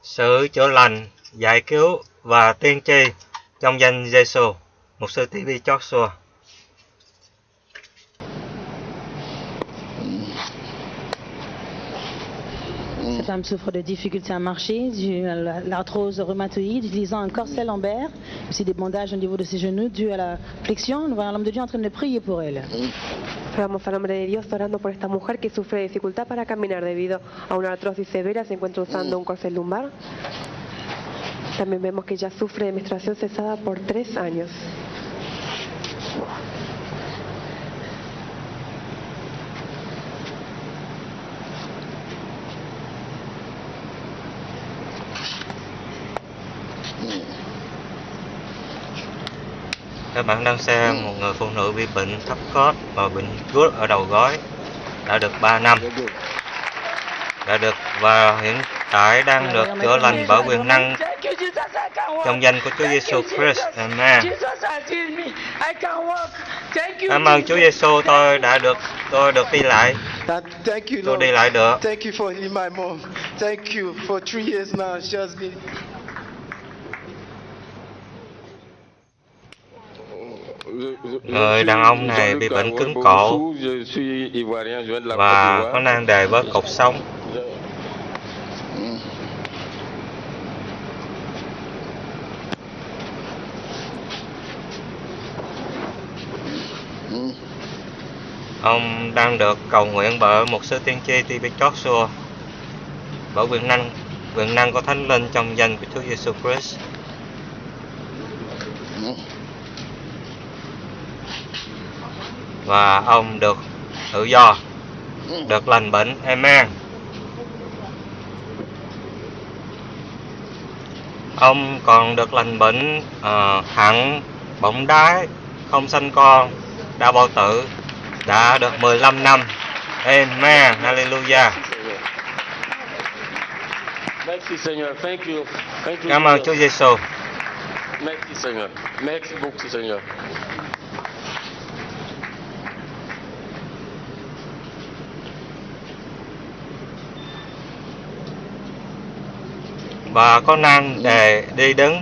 sự chữa lành, giải cứu và tiên tri trong danh Giêsu. Mục sư TV Joshua. Cette femme souffre de difficultés à marcher, dû à l'arthrose rhumatoïde, utilisant un corset lombaire, aussi des bandages au niveau de ses genoux, dû à la flexion. Nous voyons l'homme de Dieu en train de prier pour elle. Vamos al nombre de Dios orando por esta mujer que sufre de dificultad para caminar debido a una artrosis severa, se encuentra usando un corset lumbar. También vemos que ella sufre de menstruación cesada por 3 años. Các bạn đang xem một người phụ nữ bị bệnh thấp khớp và bệnh gút ở đầu gối đã được 3 năm, và hiện tại đang được chữa lành bởi quyền năng trong danh của Chúa Giêsu Christ. Amen. Cảm ơn Chúa Giêsu, tôi được đi lại. Tôi đi lại được. Thank you for healing my mom. Thank you for 3 years now. She has been. Người đàn ông này bị bệnh cứng cổ và có nan đề với cột sống. Ông đang được cầu nguyện bởi một sư tiên tri TV Joshua bởi quyền năng của Thánh Linh trong danh của Chúa Giêsu Christ. Và ông được tự do, được lành bệnh. Amen. Ông còn được lành bệnh thận, bọng đái, không sanh con, đau bao tử đã được 15 năm. Amen. Hallelujah. Cảm ơn Chúa Giêsu. Merci Seigneur. Merci beaucoup Seigneur. Và có nan đề đi đứng.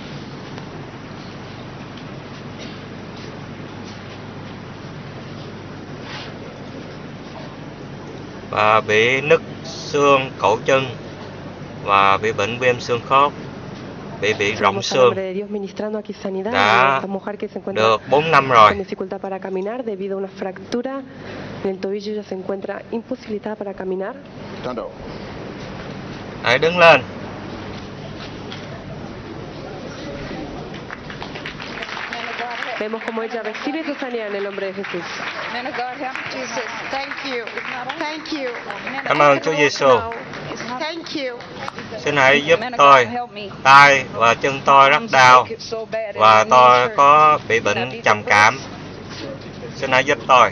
Và bị nứt xương cổ chân và bị bệnh viêm xương khớp, bị rỗng xương đã được 4 năm rồi. Hãy đứng lên. Vemos como ella recibe su sanidad en el nombre de Jesús. Cảm ơn Chúa Giêsu. Thank you. Xin hãy giúp tôi. Tai và chân tôi rất đau và tôi có bị bệnh trầm cảm. Xin hãy giúp tôi.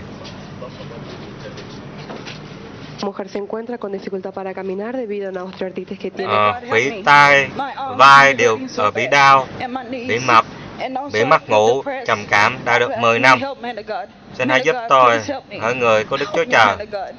Mujer se encuentra con dificultad para caminar debido a una osteoartritis que tiene. Khủy tai, vai đều bị đau, bị mập, bị mất ngủ, trầm cảm đã được 10 năm. Xin hãy giúp tôi, hỡi người của Đức Chúa Trời.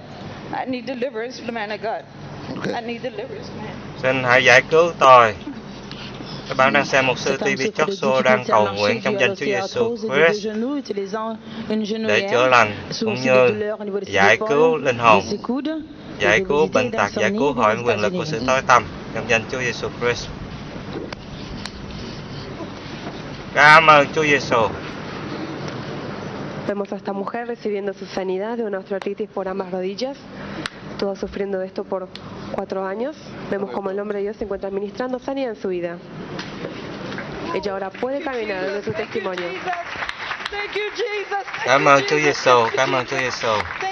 Xin hãy giải cứu tôi. Các bạn đang xem một sư TV Joshua đang cầu nguyện trong danh Chúa Giêsu Christ để chữa lành cũng như giải cứu linh hồn, giải cứu bệnh tật, giải cứu khỏi quyền lực của sự tối tăm trong danh Chúa Giêsu Christ. Cảm ơn Chúa Giêsu. Vemos a esta mujer recibiendo su sanidad de una osteoartritis por ambas rodillas. Estuvo sufriendo de esto por 4 años. Vemos como el hombre de Dios se encuentra administrando sanidad en su vida. Ella ahora puede caminar desde su testimonio. Cảm ơn Chúa Giêsu. Cảm ơn Chúa Giêsu.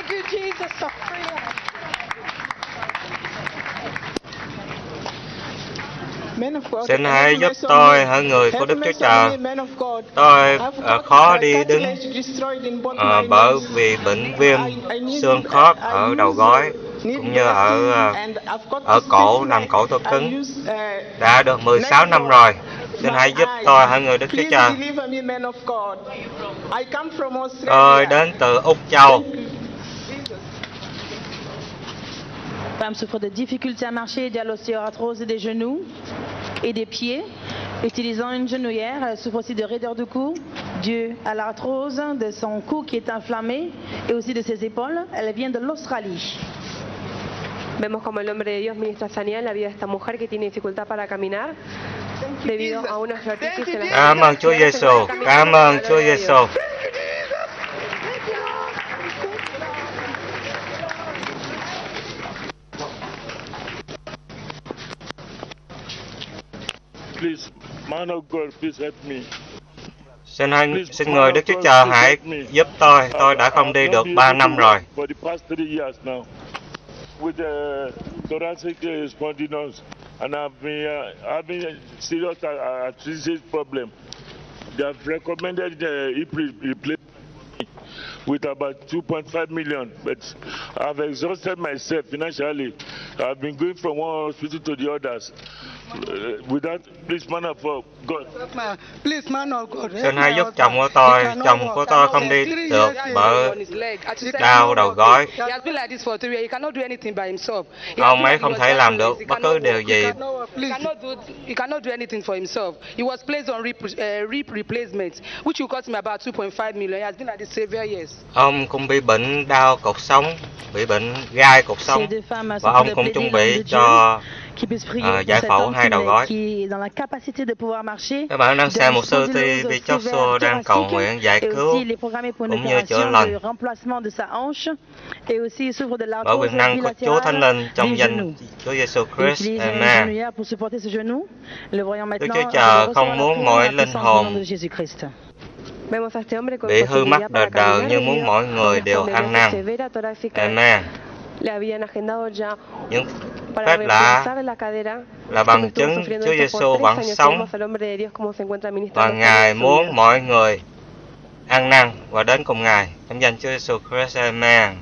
Xin hãy giúp tôi, hỡi người của Đức Chúa Trời. Tôi khó đi đứng bởi vì bệnh viêm xương khớp ở đầu gối cũng như ở cổ, làm cổ tôi cứng. Đã được 16 năm rồi. Xin hãy giúp tôi, hỡi người Đức Chúa Trời. Tôi đến từ Úc Châu. Femme souffre de difficultés à marcher, de l'ostéoarthrose des genoux et des pieds. Utilisant une genouillère, elle souffre aussi de raideur de cou, due à l'arthrose de son cou qui est inflammé et aussi de ses épaules. Elle vient de l'Australie. Vemos como el hombre de Dios ministra sanidad en la vida de esta mujer que tiene dificultad para caminar debido a una artritis en la Cảm ơn Chúa Giêsu. Cảm ơn Chúa Giêsu. Please, man of God, please help me. Xin người Đức Chúa Trời hãy giúp tôi đã không đi được 3 năm rồi. For the past 3 years now, with the thoracic spondylosis, and I've been having a serious arthritis problem. They have recommended hip replacement with about 2.5 million, but I've exhausted myself financially. I've been going from one hospital to the others. Without, please, man of God. Please, man of God. Xin hãy giúp chồng của tôi. Chồng của tôi không đi được bởi đau đầu gối. Ông ấy không thể làm được bất cứ điều gì. He cannot do anything for himself. He was placed on rib replacement, which will cost him about 2.5 million. He has been at this severe years. Ông cũng bị bệnh đau cột sống, bị bệnh gai cột sống, và ông cũng chuẩn bị cho giải phẫu hai đầu gối. Các bạn đang xem một sư TV Joshua đang cầu nguyện giải cứu cũng như chữa lành bởi quyền năng của Chúa Thánh Linh trong danh Chúa Giêsu Christ. Amen. Đức Chúa Trời không muốn mọi linh hồn bị hư mắt đời đời, nhưng muốn mọi người đều ăn năn. Amen. Những phép lạ là bằng chứng Chúa Giêsu vẫn sống, và Ngài muốn mọi người ăn năn và đến cùng Ngài trong danh Chúa Giêsu Christ. Amen.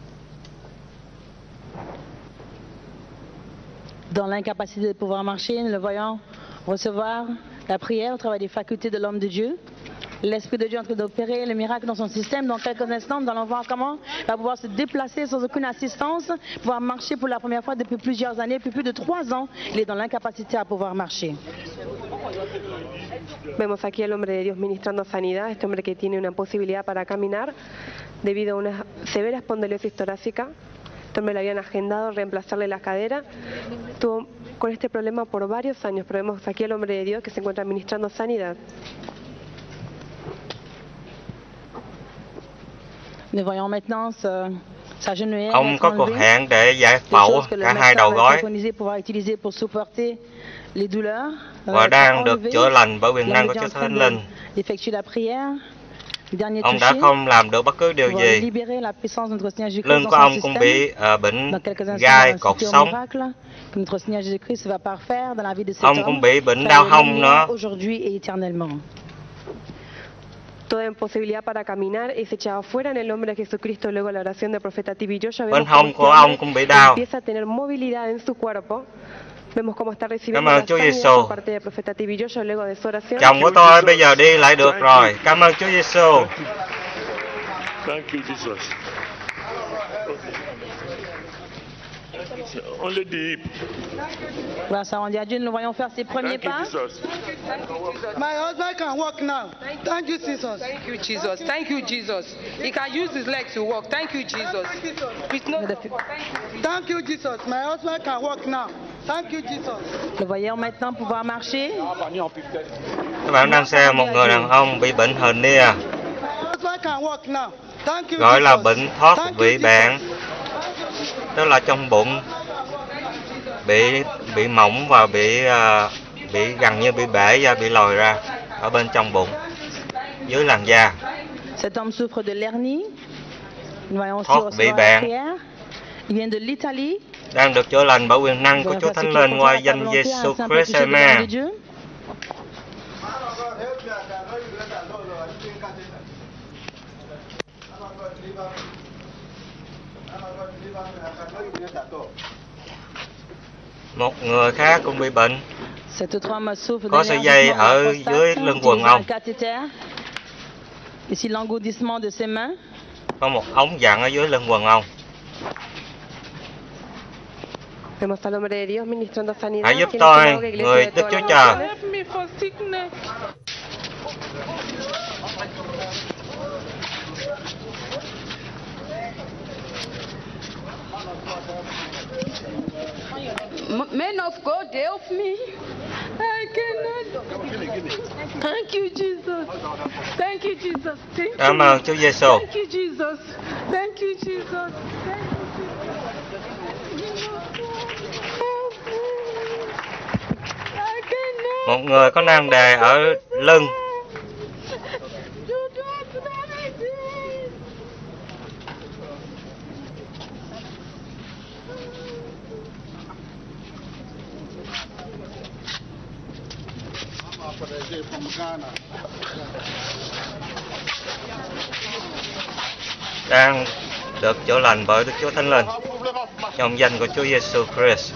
Dans l'incapacité de pouvoir marcher, nous le voyons recevoir la prière au travers des facultés de l'homme de Dieu. L'Esprit de Dieu est en train d'opérer le miracle dans son système. Dans quelques instants, nous allons voir comment il va pouvoir se déplacer sans aucune assistance, pouvoir marcher pour la première fois depuis plusieurs années, depuis plus de 3 ans. Il est dans l'incapacité à pouvoir marcher. Vemos aquí al hombre de Dios ministrando sanidad, este hombre que tiene una posibilidad para caminar debido a una severa espondiliosis torácica. Este hombre le habían agendado reemplazarle la cadera. Estuvo con este problema por varios años, pero vemos aquí al hombre de Dios que se encuentra ministrando sanidad. Nous voyons maintenant sa genouillère. Ông có cuộc hẹn để giải phẫu cả hai đầu gối và đang được chữa lành bởi quyền năng của Chúa Thánh Linh. Ông đã không làm được bất cứ điều gì. Lưng của ông cũng bị bệnh gai cột sống. Ông cũng bị bệnh đau hông nữa. Toda imposibilidad para caminar es echada fuera en el nombre de Jesucristo. Luego la oración del profeta TV Joshua, bên hông của ông cũng bị đau. Empieza a tener movilidad en su cuerpo. Vemos cómo está recibiendo la sanidad por parte del profeta TV Joshua luego de su oración. Chồng của tôi bây giờ đi lại được rồi. Cảm ơn Chúa Giêsu. Thank you, Jesus. Only the hip. Grâce à Dieu, nous voyons faire ses premiers pas. My husband can walk now. Thank you, Jesus. Thank you, Jesus. Thank you, Jesus. He can use his legs to walk. Thank you, Jesus. Thank you, Jesus. My husband can walk now. Thank you, Jesus. Le voyons maintenant pouvoir marcher. Các bạn đang xem một người đàn ông bị bệnh hernia, gọi là bệnh thoát vị bạn, tức là trong bụng bị mỏng và bị gần như bị bể ra, bị lồi ra ở bên trong bụng dưới làn da. Cet homme souffre de l'hernie. Nous voyons thoát vị bạn. Il vient de l'Italie. Đang được chữa lành bởi quyền năng của Chúa Thánh Linh qua danh Giêsu Christ. Amen. Một người khác cũng bị bệnh, có sợi dây ở dưới lưng quần ông, có một ống dặn ở dưới lưng quần ông. Vemos al hombre de Dios ministrando sanidad. Hãy giúp tôi, người Đức Chúa Trời. Men of God, help me. I cannot. Thank you, Jesus. Thank you, Jesus. Cảm ơn Chúa Giêsu. Thank you, Jesus. Thank you, Jesus. Một người có nang đề ở lưng. Đang được chữa lành bởi Đức Chúa Thánh Linh trong danh của Chúa Giêsu Christ.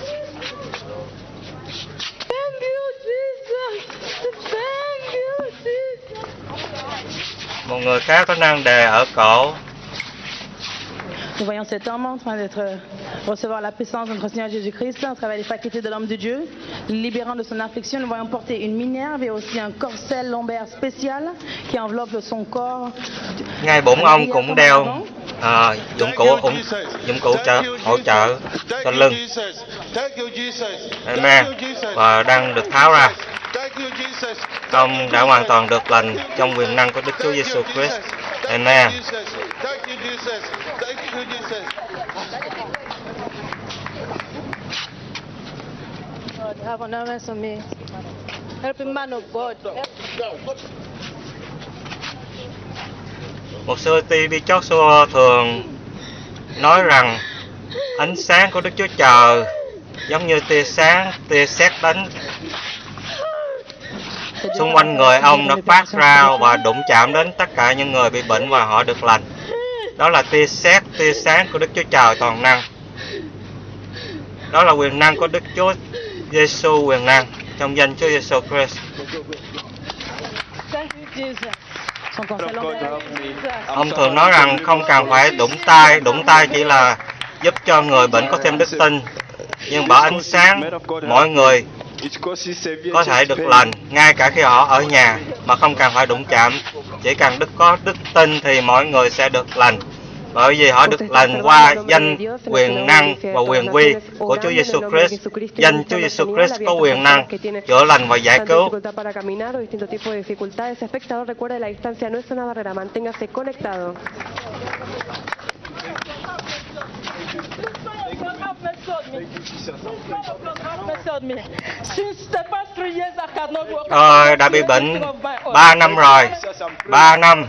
Một người khác có nang đề ở cổ. Nous voyons cet homme en train d'être recevoir la puissance de notre Seigneur Jésus-Christ à travers les facultés de l'homme de Dieu, libérant de son affliction. Nous voyons porter une minerve et aussi un corset lombaire spécial qui enveloppe son corps. Ngay bụng ông cũng đeo dụng cụ hỗ trợ cho lưng. Amen. Và đang được tháo ra. Ông đã hoàn toàn được lành trong quyền năng của Đức Chúa Giêsu Christ. Amen. Have an awareness on me. Help him, man of God. Một sư ti Bi Joshua thường nói rằng ánh sáng của Đức Chúa Trời giống như tia sáng, tia sét đánh xung quanh người ông, nó phát ra và đụng chạm đến tất cả những người bị bệnh và họ được lành. Đó là tia sét, tia sáng của Đức Chúa Trời toàn năng. Đó là quyền năng của Đức Chúa Giêsu, quyền năng trong danh Chúa Giêsu Christ. Ông thường nói rằng không cần phải đụng tay chỉ là giúp cho người bệnh có thêm đức tin, nhưng bởi ánh sáng mọi người có thể được lành ngay cả khi họ ở nhà mà không cần phải đụng chạm. Chỉ cần có đức tin thì mọi người sẽ được lành, bởi vì họ được lành qua danh, quyền năng và quyền uy của Chúa Giêsu Christ. Danh Chúa Giêsu Christ có quyền năng chữa lành và giải cứu. Tôi đã bị bệnh 3 năm rồi. 3 năm.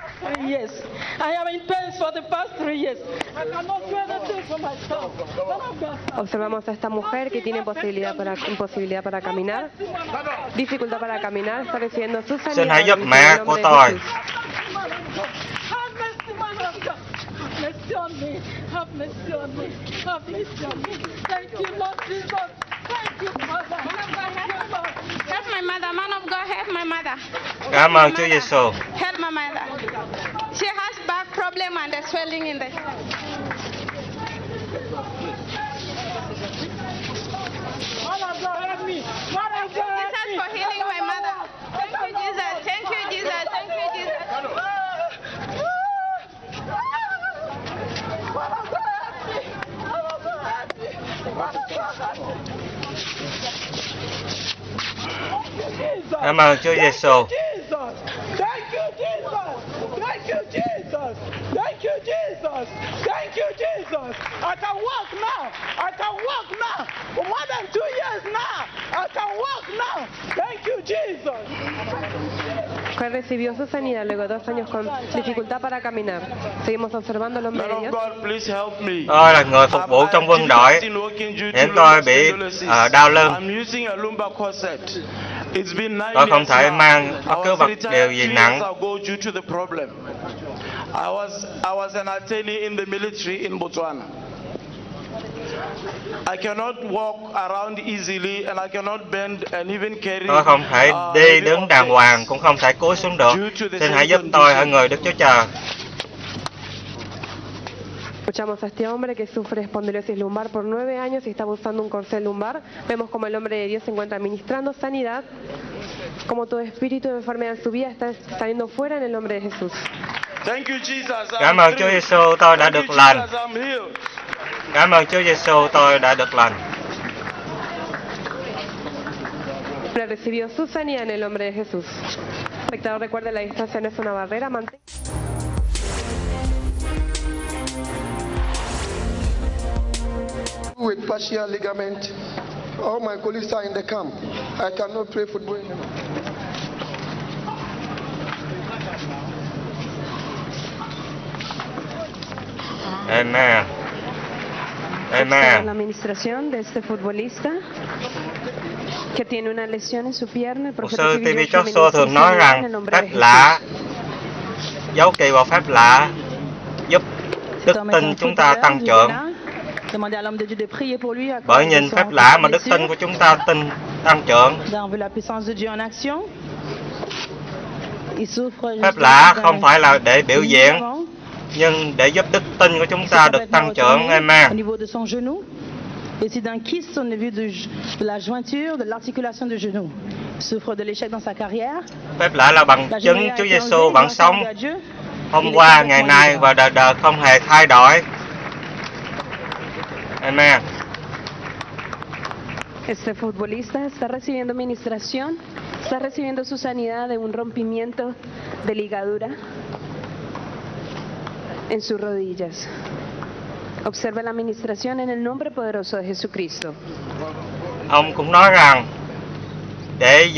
Observamos a esta mujer que tiene imposibilidad para caminar, dificultad para caminar, está recibiendo su sanidad. Xin hãy giúp mẹ của tôi. Help my mother, man of God, help my mother. Cảm ơn Chúa Giêsu. Help my mother. She has back problem and the swelling in the. Jesus for healing my mother. Thank you, Jesus. Thank you, Jesus. Thank you, Jesus. Cảm ơn Chúa Giêsu. Thank you, Jesus. Thank you, Jesus. I can walk now. I can walk now. For more than 2 years now. I can walk now. Thank you, Jesus. Él recibió su sanidad luego de 2 años con dificultad para caminar. Seguimos observando al hombre de Dios. Tôi là người phục vụ trong quân đội. Hiện tôi bị đau lưng. Tôi không thể mang bất cứ vật điều gì nặng. I was an attendee in the military in Botswana. I cannot walk around easily and I cannot bend and even carry. Tôi không thể đi đứng đàng hoàng, cũng không thể cúi xuống được. Xin hãy giúp tôi, hỡi người Đức Chúa Trời. Escuchamos a este hombre que sufre espondilosis lumbar por 9 años y estaba usando un corsé lumbar. Vemos como el hombre de Dios se encuentra ministrando sanidad, como todo espíritu de enfermedad en su vida está saliendo fuera en el nombre de Jesús. Cảm ơn Chúa Giêsu, tôi đã được lành. Cảm ơn Chúa Giêsu, tôi đã được lành. Recibió su sanidad en el nombre de Jesús. Espectador, recuerde, la distancia no es una barrera. With partial ligament, all my colleagues are in the camp. I cannot play football anymore. Amen. Amen. La administración de este futbolista que tiene una lesión en su pierna. Mục sư TV Joshua thường nói rằng phép lạ, dấu kỳ và phép lạ giúp đức tin chúng ta tăng trưởng. Bởi nhìn phép lạ mà đức tin của chúng ta tăng trưởng. Phép lạ không phải là để biểu diễn, nhưng để giúp đức tin của chúng ta được tăng trưởng. Amen. Et c'est d'un kyste au niveau de la jointure de l'articulation du genou. Il souffre de l'échec dans sa carrière. Phép lạ là bằng chứng Chúa Giêsu vẫn sống hôm qua, ngày nay và đời đời không hề thay đổi. Amen. Este futbolista está recibiendo administración, está recibiendo su sanidad de un rompimiento de ligadura en sus rodillas. Observe la administración en el nombre poderoso de Jesucristo. Ông cũng nói rằng để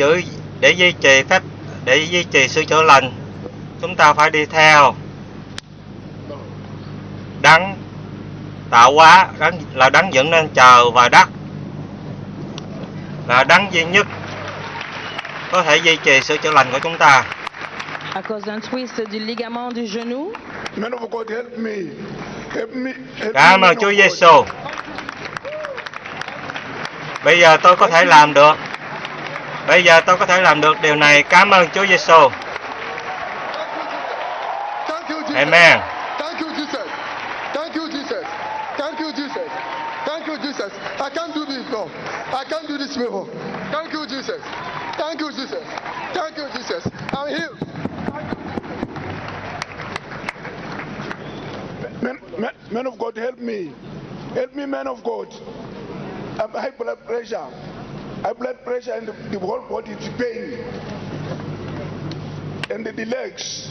duy trì sự chữa lành, chúng ta phải đi theo đấng tạo hóa, là đấng dựng nên trời và đất, là đấng duy nhất có thể duy trì sự chữa lành của chúng ta. À cause d'un twist du ligament du genou. Man of God, help me. Cảm ơn Chúa Giêsu. Bây giờ tôi có thể làm được. Bây giờ tôi có thể làm được điều này. Cảm ơn Chúa Giêsu. Amen. Thank you, Jesus. Thank you, Jesus. Thank you, Jesus. Thank you, Jesus. I can't do this, no. I can't do this before. Thank you, Jesus. Thank you, Jesus. Thank you, Jesus. I'm healed. Man of God, help me. Help me, man of God. I have high blood pressure. High blood pressure and the whole body is pain. And the legs.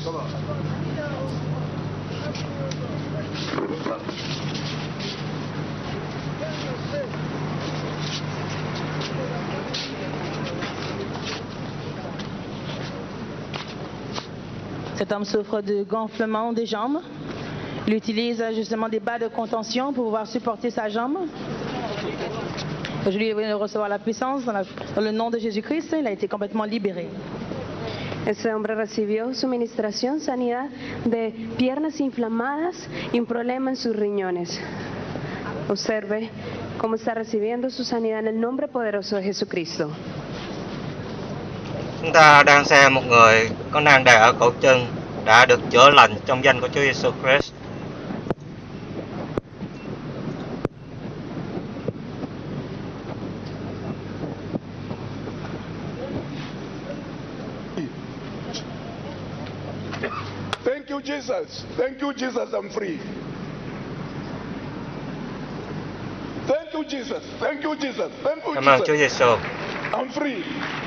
Cet homme souffre de gonflement des jambes. Il utilise justement des bas de contention pour pouvoir supporter sa jambe. Je lui ai de recevoir la puissance dans le nom de Jésus-Christ. Il a été complètement libéré. Este hombre recibió suministración, sanidad de piernas inflamadas y un problema en sus riñones. Observe cómo está recibiendo su sanidad en el nombre poderoso de Jesucristo. Chúng ta đang xem một người có nan đề ở cổ chân đã được chữa lành trong danh của Chúa Giêsu Christ. Thank you, Jesus. Thank you, Jesus. I'm free. Thank you, Jesus. Thank you, Jesus. Thank you, Cảm ơn Chúa Jesus. Giêsu. I'm free.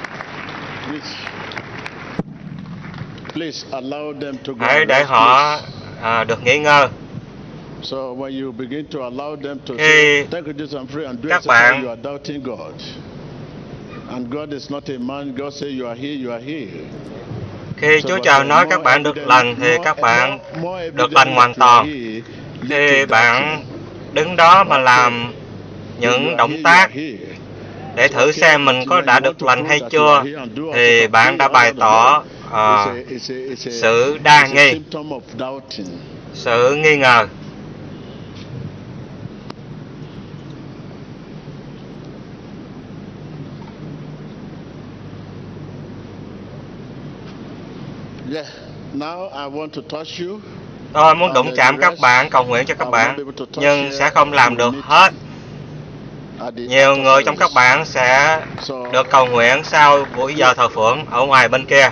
Please allow them to go. Hãy để họ được nghỉ ngơi. So when you begin to allow them to Khi say, thank you, Jesus, I'm free, and do các it, bạn you are doubting God. And God is not a man. God say you are here, you are here. Khi Chúa Trời nói các bạn được lành thì các bạn được lành hoàn toàn. Khi bạn đứng đó mà làm những động tác để thử xem mình có đã được lành hay chưa, thì bạn đã bày tỏ sự đa nghi, sự nghi ngờ. Yeah. Now I want to touch you. Tôi muốn đụng chạm các bạn, cầu nguyện cho các bạn, nhưng sẽ không làm được hết. Nhiều người trong các bạn sẽ được cầu nguyện sau buổi giờ thờ phượng ở ngoài bên kia.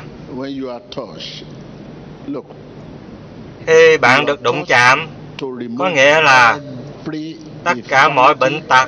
Khi bạn được đụng chạm, có nghĩa là tất cả mọi bệnh tật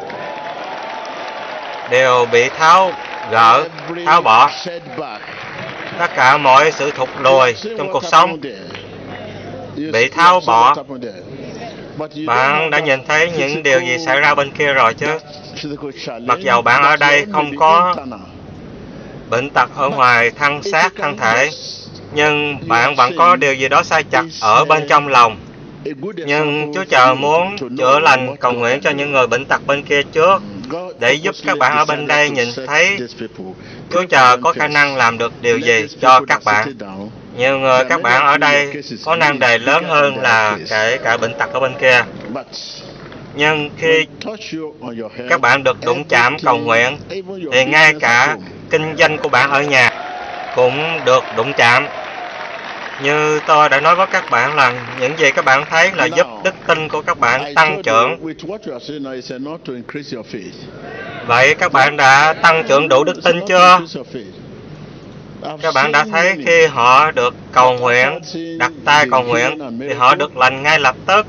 đều bị tháo gỡ, tháo bỏ. Tất cả mọi sự thụt lùi trong cuộc sống bị tháo bỏ. Bạn đã nhìn thấy những điều gì xảy ra bên kia rồi chứ? Mặc dầu bạn ở đây không có bệnh tật ở ngoài thân xác, thân thể, nhưng bạn vẫn có điều gì đó sai chặt ở bên trong lòng. Nhưng Chúa Trời muốn chữa lành, cầu nguyện cho những người bệnh tật bên kia trước, để giúp các bạn ở bên đây nhìn thấy Chúa Trời có khả năng làm được điều gì cho các bạn. Nhiều người các bạn ở đây có nan đề lớn hơn là kể cả bệnh tật ở bên kia. Nhưng khi các bạn được đụng chạm cầu nguyện, thì ngay cả kinh doanh của bạn ở nhà cũng được đụng chạm. Như tôi đã nói với các bạn là những gì các bạn thấy là giúp đức tin của các bạn tăng trưởng. Vậy các bạn đã tăng trưởng đủ đức tin chưa? Các bạn đã thấy khi họ được cầu nguyện, đặt tay cầu nguyện, thì họ được lành ngay lập tức.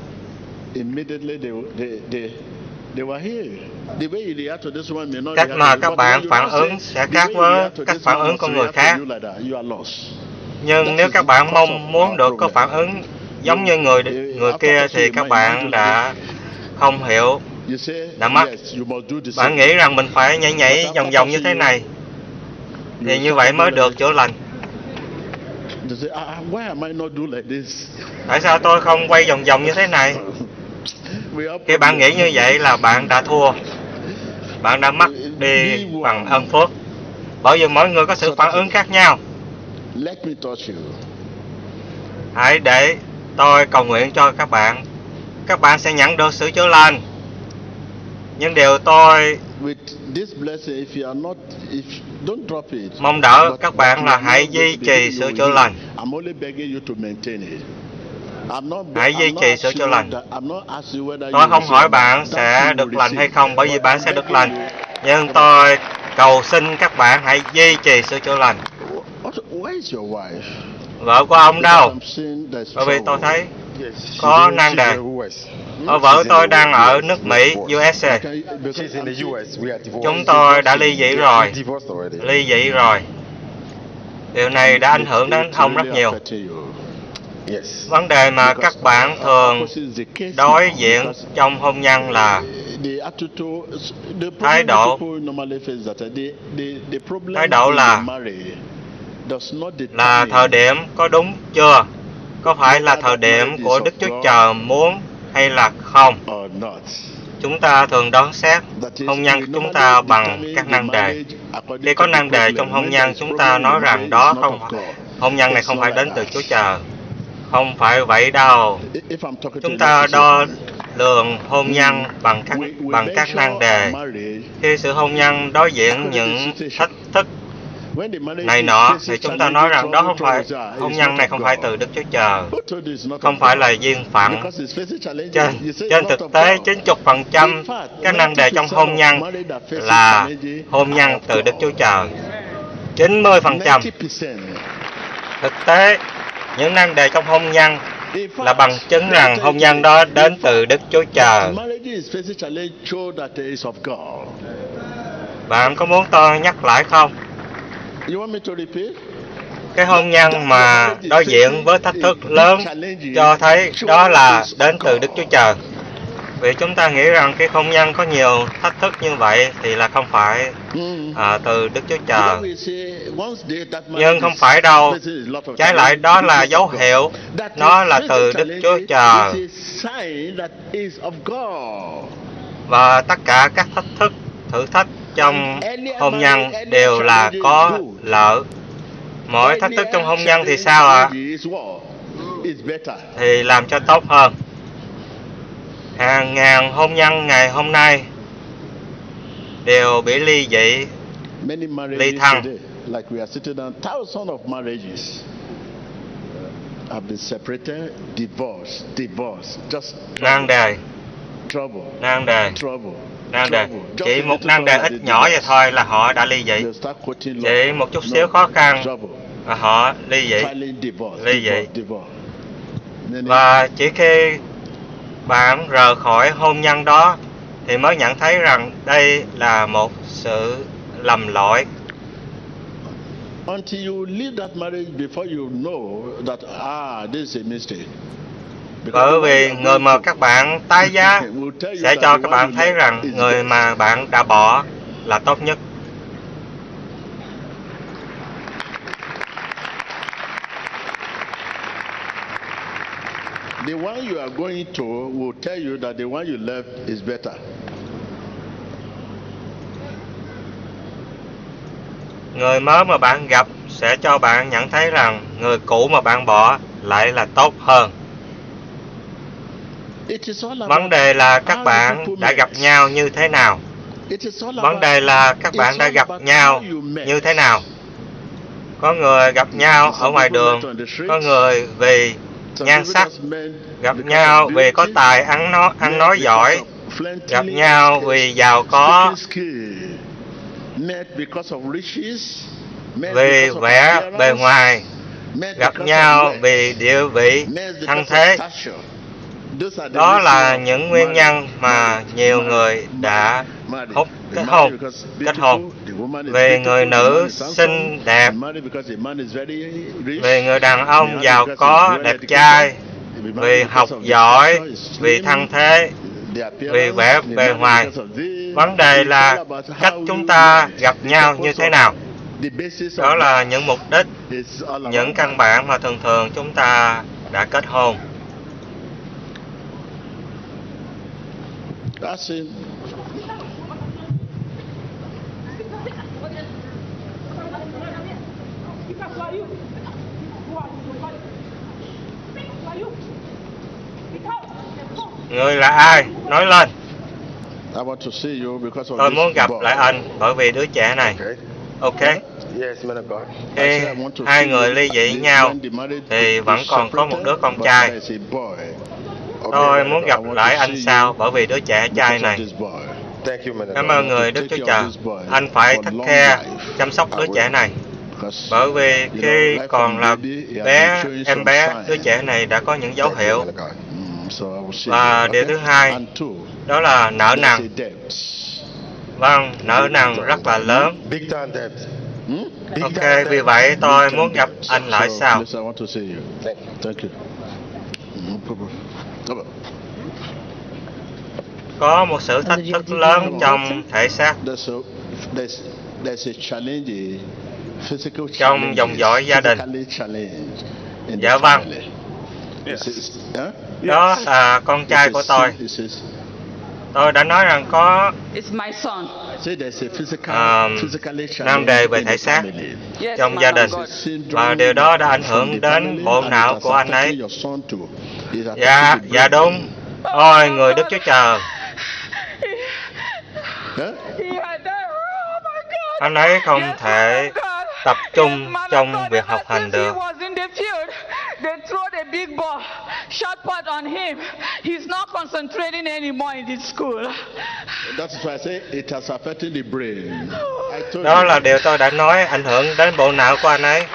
Cách mà các bạn phản ứng sẽ khác với cách phản ứng của người khác. Nhưng nếu các bạn mong muốn được có phản ứng giống như người kia thì các bạn đã không hiểu, đã mất. Bạn nghĩ rằng mình phải nhảy vòng vòng như thế này, thì như vậy mới được chữa lành. Tại sao tôi không quay vòng vòng như thế này? Khi bạn nghĩ như vậy là bạn đã thua. Bạn đã mất đi bằng ơn phước. Bởi vì mỗi người có sự phản ứng khác nhau. Hãy để tôi cầu nguyện cho các bạn. Các bạn sẽ nhận được sự chữa lành. Nhưng điều tôi mong đợi các bạn là hãy duy trì sự chữa lành. Hãy duy trì sự chữa lành. Tôi không hỏi bạn sẽ được lành hay không, bởi vì bạn sẽ được lành. Nhưng tôi cầu xin các bạn hãy duy trì sự chữa lành. Vợ của ông đâu? Bởi vì tôi thấy có nan đề. Vợ tôi đang ở nước Mỹ, USA. Chúng tôi đã ly dị rồi. Điều này đã ảnh hưởng đến ông rất nhiều. Vấn đề mà các bạn thường đối diện trong hôn nhân là thái độ là thời điểm có đúng chưa? Có phải là thời điểm của Đức Chúa Trời muốn hay là không? Chúng ta thường đoán xét hôn nhân của chúng ta bằng các nan đề. Khi có nan đề trong hôn nhân, chúng ta nói rằng hôn nhân này không phải đến từ Chúa Trời. Không phải vậy đâu. Chúng ta đo lường hôn nhân bằng các nan đề. Khi sự hôn nhân đối diện những thách thức này nọ, thì chúng ta nói rằng đó không phải, hôn nhân này không phải từ Đức Chúa Trời, không phải là duyên phận. Trên thực tế, 90% các nan đề trong hôn nhân là hôn nhân từ Đức Chúa Trời. 90%. Thực tế, những nan đề trong hôn nhân là bằng chứng rằng hôn nhân đó đến từ Đức Chúa Trời. Bạn có muốn tôi nhắc lại không? Cái hôn nhân mà đối diện với thách thức lớn cho thấy đó là đến từ Đức Chúa Trời. Vì chúng ta nghĩ rằng cái hôn nhân có nhiều thách thức như vậy thì là không phải từ Đức Chúa Trời. Nhưng không phải đâu. Trái lại đó là dấu hiệu, nó là từ Đức Chúa Trời. Và tất cả các thách thức, thử thách trong hôn nhân đều là có lợi. Mỗi thách thức trong hôn nhân thì sao ạ? Thì làm cho tốt hơn. Hàng ngàn hôn nhân ngày hôm nay đều bị ly dị, ly thân. I've been separated, divorce, just nan đề, trouble, nan đề, trouble. nan đề. Chỉ một nan đề ít nhỏ vậy thôi là họ đã ly dị. Chỉ một chút xíu khó khăn là họ ly dị. Ly dị. Và chỉ khi bạn rời khỏi hôn nhân đó thì mới nhận thấy rằng đây là một sự lầm lỗi. Until you leave that marriage before you know that this is a mistake. Bởi vì người mà các bạn tái giá sẽ cho các bạn thấy rằng người mà bạn đã bỏ là tốt nhất. The one you are going to will tell you that the one you left is better. Người mới mà bạn gặp sẽ cho bạn nhận thấy rằng người cũ mà bạn bỏ lại là tốt hơn. Vấn đề là các bạn đã gặp nhau như thế nào. Vấn đề là các bạn đã gặp nhau như thế nào. Có người gặp nhau ở ngoài đường, có người vì nhan sắc, gặp nhau vì có tài ăn nói giỏi, gặp nhau vì giàu có, vì vẻ bề ngoài, gặp nhau vì địa vị, thân thế. Đó là những nguyên nhân mà nhiều người đã kết hôn. Vì người nữ xinh đẹp, vì người đàn ông giàu có, đẹp trai, vì học giỏi, vì thân thế, vì vẻ bề ngoài. Vấn đề là cách chúng ta gặp nhau như thế nào. Đó là những mục đích, những căn bản mà thường thường chúng ta đã kết hôn. That's it. Người là ai? Nói lên. Tôi muốn gặp lại anh bởi vì đứa trẻ này. Ok. Khi hai người ly dị nhau thì vẫn còn có một đứa con trai. Tôi muốn gặp lại anh sau bởi vì đứa trẻ trai này. Cảm ơn người Đức Chúa Trời. Anh phải thắt khe chăm sóc đứa trẻ này. Bởi vì khi còn là em bé, đứa trẻ này đã có những dấu hiệu. Và điều thứ hai, đó là nợ nần. Vâng, nợ nần rất là lớn. Ok, vì vậy tôi muốn gặp anh lại sau. Có một sự thách thức lớn trong thể xác, trong dòng dõi gia đình. Dạ vâng. Đó là con trai của tôi. Tôi đã nói rằng có nan đề về thể xác trong gia đình. Và điều đó đã ảnh hưởng đến bộ não của anh ấy. Dạ đúng. Ôi, người Đức Chúa Trời. Anh ấy không thể tập trung trong việc học hành được. They throw the big ball, shot put on him. He's not concentrating anymore in this school. That's why I say it has affected the brain. Đó là điều tôi đã nói, ảnh hưởng đến bộ não của anh ấy.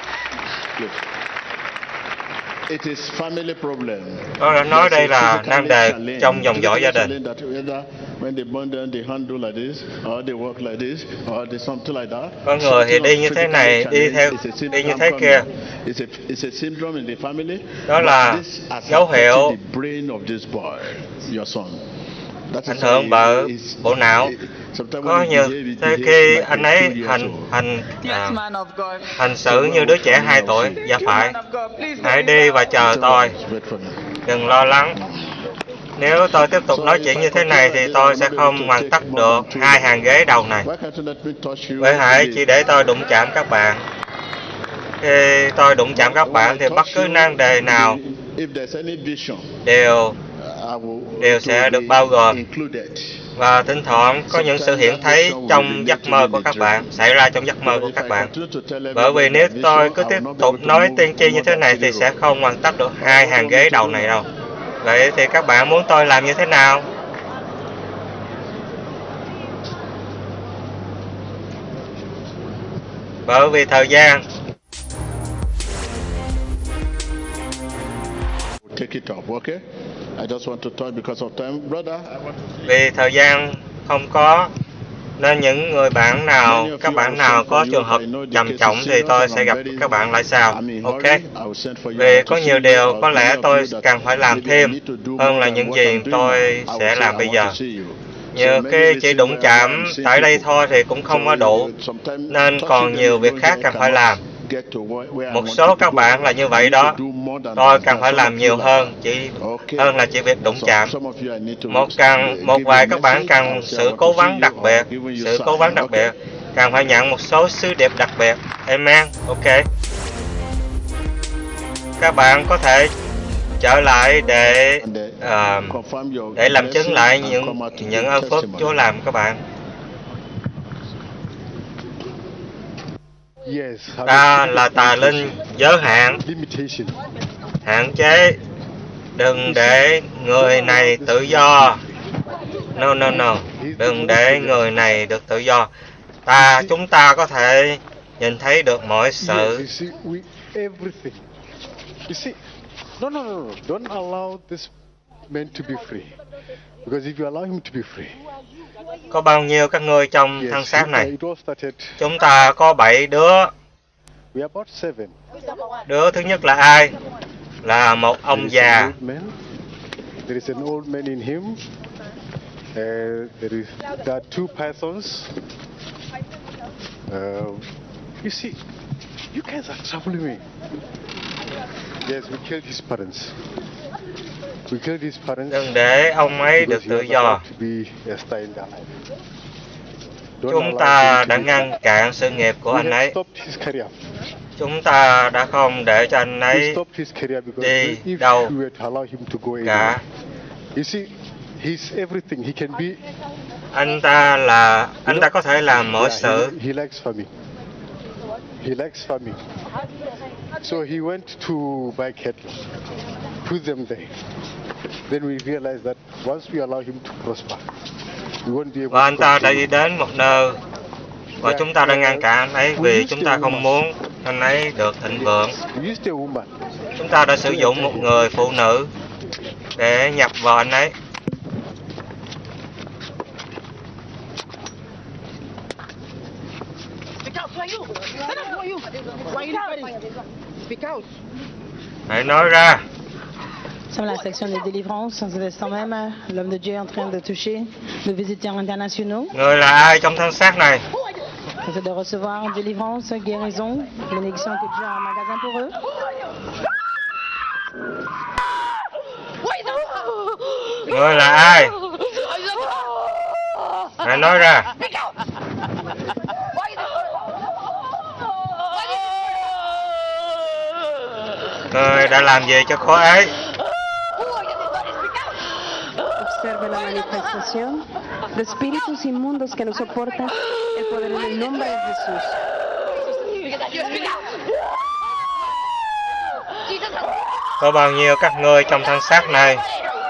It is family problem. Tôi đã nói đây là nan đề trong dòng dõi gia đình. Có người thì đi như thế này, đi như thế kia. Đó là dấu hiệu ảnh hưởng bởi bộ não. Có nhiều thế khi anh ấy hành xử như đứa trẻ 2 tuổi. Dạ phải. Hãy đi và chờ tôi. Đừng lo lắng. Nếu tôi tiếp tục nói chuyện như thế này thì tôi sẽ không hoàn tất được 2 hàng ghế đầu này. Vậy hãy chỉ để tôi đụng chạm các bạn. Khi tôi đụng chạm các bạn thì bất cứ nan đề nào đều sẽ được bao gồm. Và thỉnh thoảng có những sự hiện thấy trong giấc mơ của các bạn, xảy ra trong giấc mơ của các bạn. Bởi vì nếu tôi cứ tiếp tục nói tiên tri như thế này thì sẽ không hoàn tất được 2 hàng ghế đầu này đâu. Vậy thì các bạn muốn tôi làm như thế nào? Bởi vì thời gian. Vì thời gian không có, nên những người bạn nào, các bạn nào có trường hợp trầm trọng thì tôi sẽ gặp các bạn lại sau. Ok? Vì có nhiều điều có lẽ tôi cần phải làm thêm hơn là những gì tôi sẽ làm bây giờ. Nhiều khi chỉ đụng chạm tại đây thôi thì cũng không có đủ, nên còn nhiều việc khác cần phải làm. Một số các bạn là như vậy đó. Tôi cần phải làm nhiều hơn là chỉ việc đụng chạm. Một vài các bạn cần sự cố vấn đặc biệt, cần phải nhận một số sứ điệp đặc biệt. Amen. Ok. Các bạn có thể trở lại để làm chứng lại những ơn phước Chúa làm các bạn. Ta là tà linh giới hạn, hạn chế. Đừng để người này tự do. No. Đừng để người này được tự do. Chúng ta có thể nhìn thấy được mọi sự. No. Don't allow this man to be free. Because if you allow him to be free. Có bao nhiêu các ngươi trong thân xác này? Chúng ta có 7 đứa. Đứa thứ nhất là ai? Là một ông già. There is an old man in him. There are 2 persons. You see, you guys are troubling me. Yes, we killed his parents. Đừng để ông ấy được tự do. Chúng ta đã ngăn cản sự nghiệp của anh ấy. Chúng ta đã không để cho anh ấy đi đâu cả. Anh ta có thể làm mọi sự. He likes farming. So he went to buy cattle, put them there. Then we realized that once we allow him to prosper, we won't be able và anh ta đã đi đến một nơi và chúng ta đã ngăn cản anh ấy vì chúng ta không muốn anh ấy được thịnh vượng. Chúng ta đã sử dụng một người phụ nữ để nhập vào anh ấy. Hãy nói ra. Nous sommes la section de délivrance. En cet instant même, l'homme de Dieu est en train de toucher nos visiteurs internationaux. Người là ai trong thân xác này? C'est de recevoir délivrance, guérison, bénédiction que Dieu a en magasin pour eux. Người là ai? Hãy nói ra. Người đã làm gì cho cô ấy? Observe la manifestación. Los espíritus inmundos que nos soportan el poder en el nombre de Jesús. Có bao nhiêu các ngươi trong thân xác này?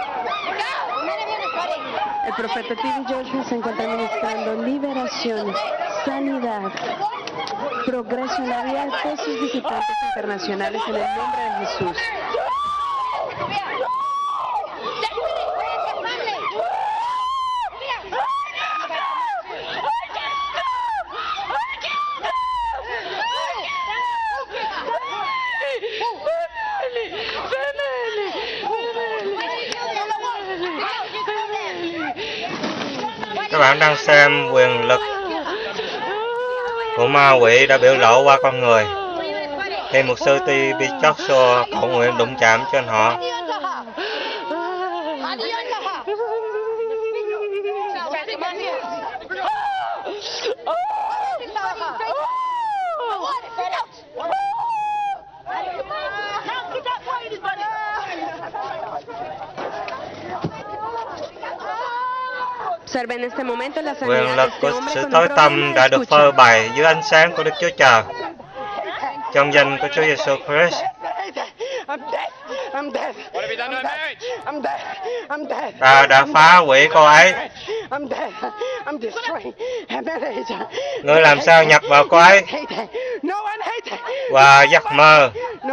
El profeta T.B. Joshua se encuentra ministrando liberación, sanidad, progreso en la vida de todos sus visitantes internacionales en el nombre de Jesús. Các bạn đang xem quyền lực của ma quỷ đã biểu lộ qua con người. Khi mục sư T.B. Joshua cầu nguyện đụng chạm trên họ, Quyền lực của sự tối tăm đã được phơi bày dưới ánh sáng của Đức Chúa Trời. Trong danh của Chúa Giêsu Christ. Ta đã phá hủy cô ấy. Ngươi làm sao nhập vào cô ấy và giấc mơ?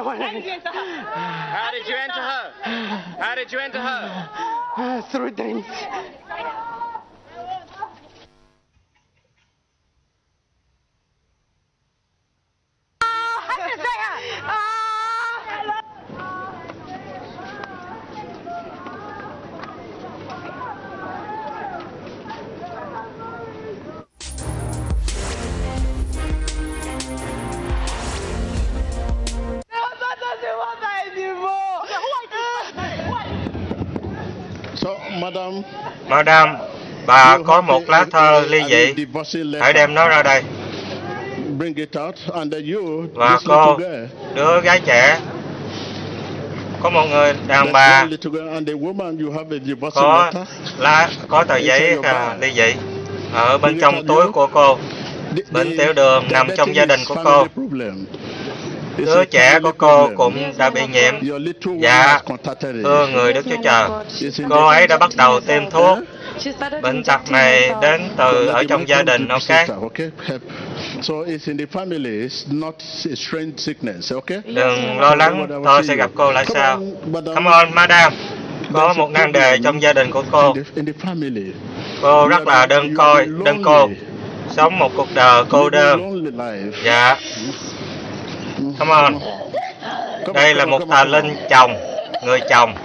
Through dreams. Madam, bà có một lá thơ ly dị, hãy đem nó ra đây. Và cô, đứa gái trẻ, có một người đàn bà có tờ giấy ly dị ở bên trong túi của cô. Bệnh tiểu đường nằm trong gia đình của cô. Đứa trẻ của cô cũng đã bị nhiễm. Dạ, thưa người Đức Chúa Trời, cô ấy đã bắt đầu tiêm thuốc. Bệnh tật này đến từ ở trong gia đình, ok? Đừng lo lắng, tôi sẽ gặp cô lại sau. Come on, madam. Có một nan đề trong gia đình của cô. Cô rất là đơn cô. Sống một cuộc đời cô đơn. Dạ. Come on. Đây là một tà linh chồng, người chồng.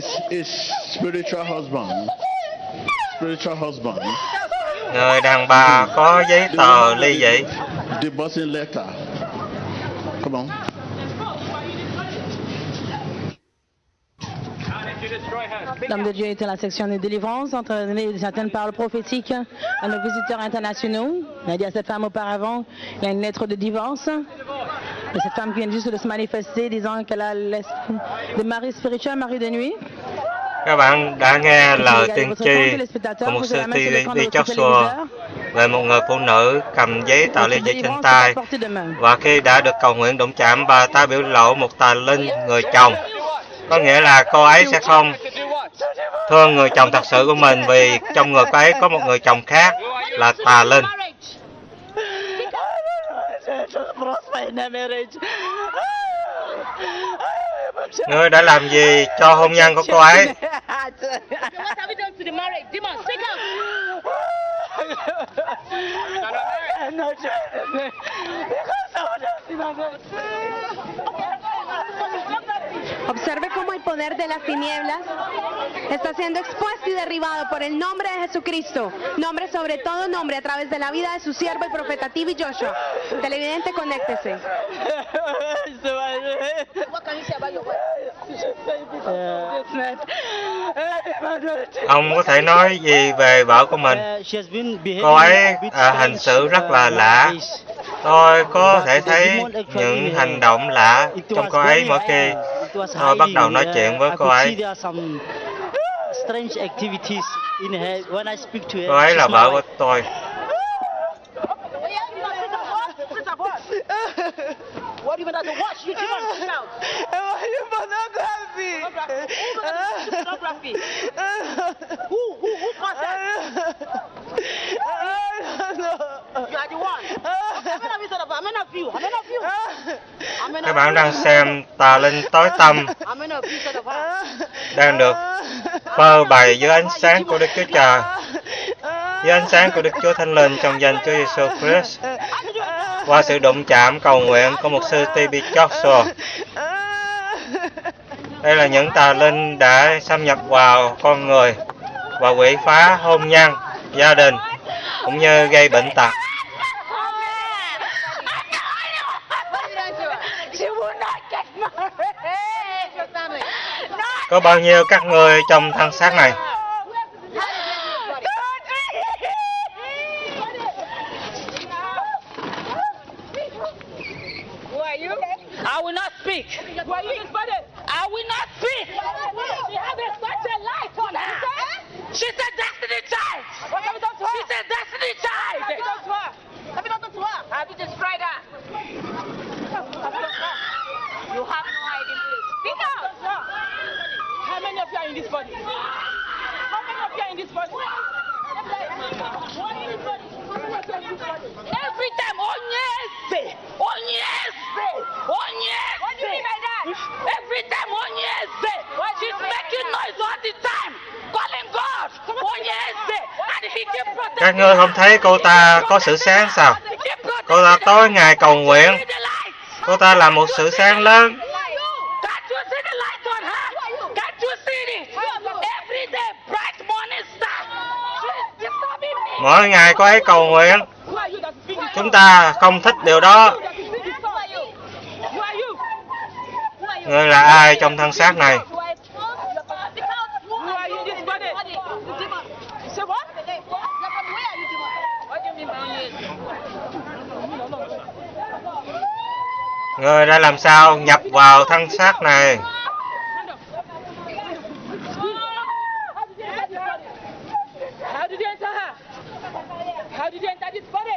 Người đàn bà có giấy tờ ly dị. L'homme de Dieu est à la section de délivrance, entraîné certaines paroles prophétiques à nos visiteurs internationaux. Il a dit à cette femme auparavant, il y a une lettre de divorce. Et cette femme vient juste de se manifester disant qu'elle a l'esprit de mari spirituel, mari de nuit. Các bạn đã nghe lời tiên tri của một sư TV Joshua về một người phụ nữ cầm giấy tờ ly dị trên tay, và khi đã được cầu nguyện đụng chạm, bà ta biểu lộ một tà linh người chồng. Có nghĩa là cô ấy sẽ không thương người chồng thật sự của mình, vì trong người cô ấy có một người chồng khác là tà linh. Ngươi đã làm gì cho hôn nhân của cô ấy? Observe cómo el poder de las tinieblas está siendo expuesto y derribado por el nombre de Jesucristo, nombre sobre todo nombre, a través de la vida de su siervo y profeta TV Joshua. Televidente, conéctese. Ông có thể nói gì về vợ của mình? Cô ấy hành xử rất là lạ. Tôi có thể thấy những hành động lạ trong cô ấy mỗi khi tôi bắt đầu nói chuyện với cô ấy. Cô ấy là vợ của tôi. What even does it watch? You can't sit out. Pornography. Pornography. Who caused that? You are the one. I'm of you. Các bạn đang xem tà linh tối tăm đang được phơi bày dưới ánh sáng của Đức Chúa Trời, dưới ánh sáng của Đức Chúa Thánh Linh trong danh Chúa Giêsu Christ, qua sự đụng chạm cầu nguyện của mục sư TV Joshua. Đây là những tà linh đã xâm nhập vào con người và quỷ phá hôn nhân, gia đình, cũng như gây bệnh tật. Có bao nhiêu các người trong thân xác này? I will not speak. I will not speak. She has such a light on her. She's a destiny child. She's a destiny child. Have you destroyed her? You have no hiding place. Speak out. How many of you are in this body? How many of you are in this body? Every time, Onyese. What do you mean by that? Every time, Onyese. She's making noise all the time, calling God, Onyese, and he keep protecting. Các ngươi không thấy cô ta có sự sáng sao? Cô ta tối ngày cầu nguyện. Cô ta là một sự sáng lớn. Mỗi ngày cô ấy cầu nguyện. Chúng ta không thích điều đó. Ngươi là ai trong thân xác này? Ngươi đã làm sao nhập vào thân xác này? How did you enter her? How did you enter this body?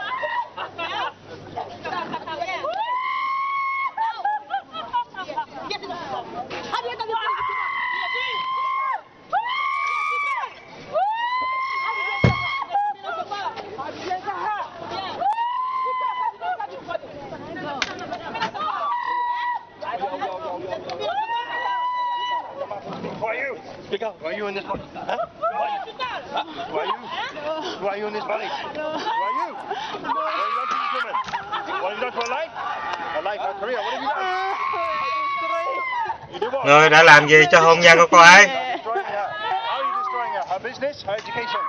Speak out. Why are you in this body? Huh? Why are you? Why are you in this body? Who are you? Why are you not to this woman? Why are you not to a life? A life, a career. What have you done? You did what? Ngươi đã làm gì cho hôn nhân của cô ấy? How are you destroying her? Her business, her education.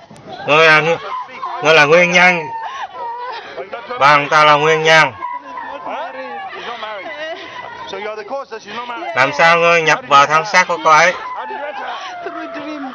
Ngươi là nguyên nhân. Bằng ta là nguyên nhân. She's not married. So you're the cause that she's not married. Làm sao ngươi nhập vào thân xác của cô ấy? Through dream.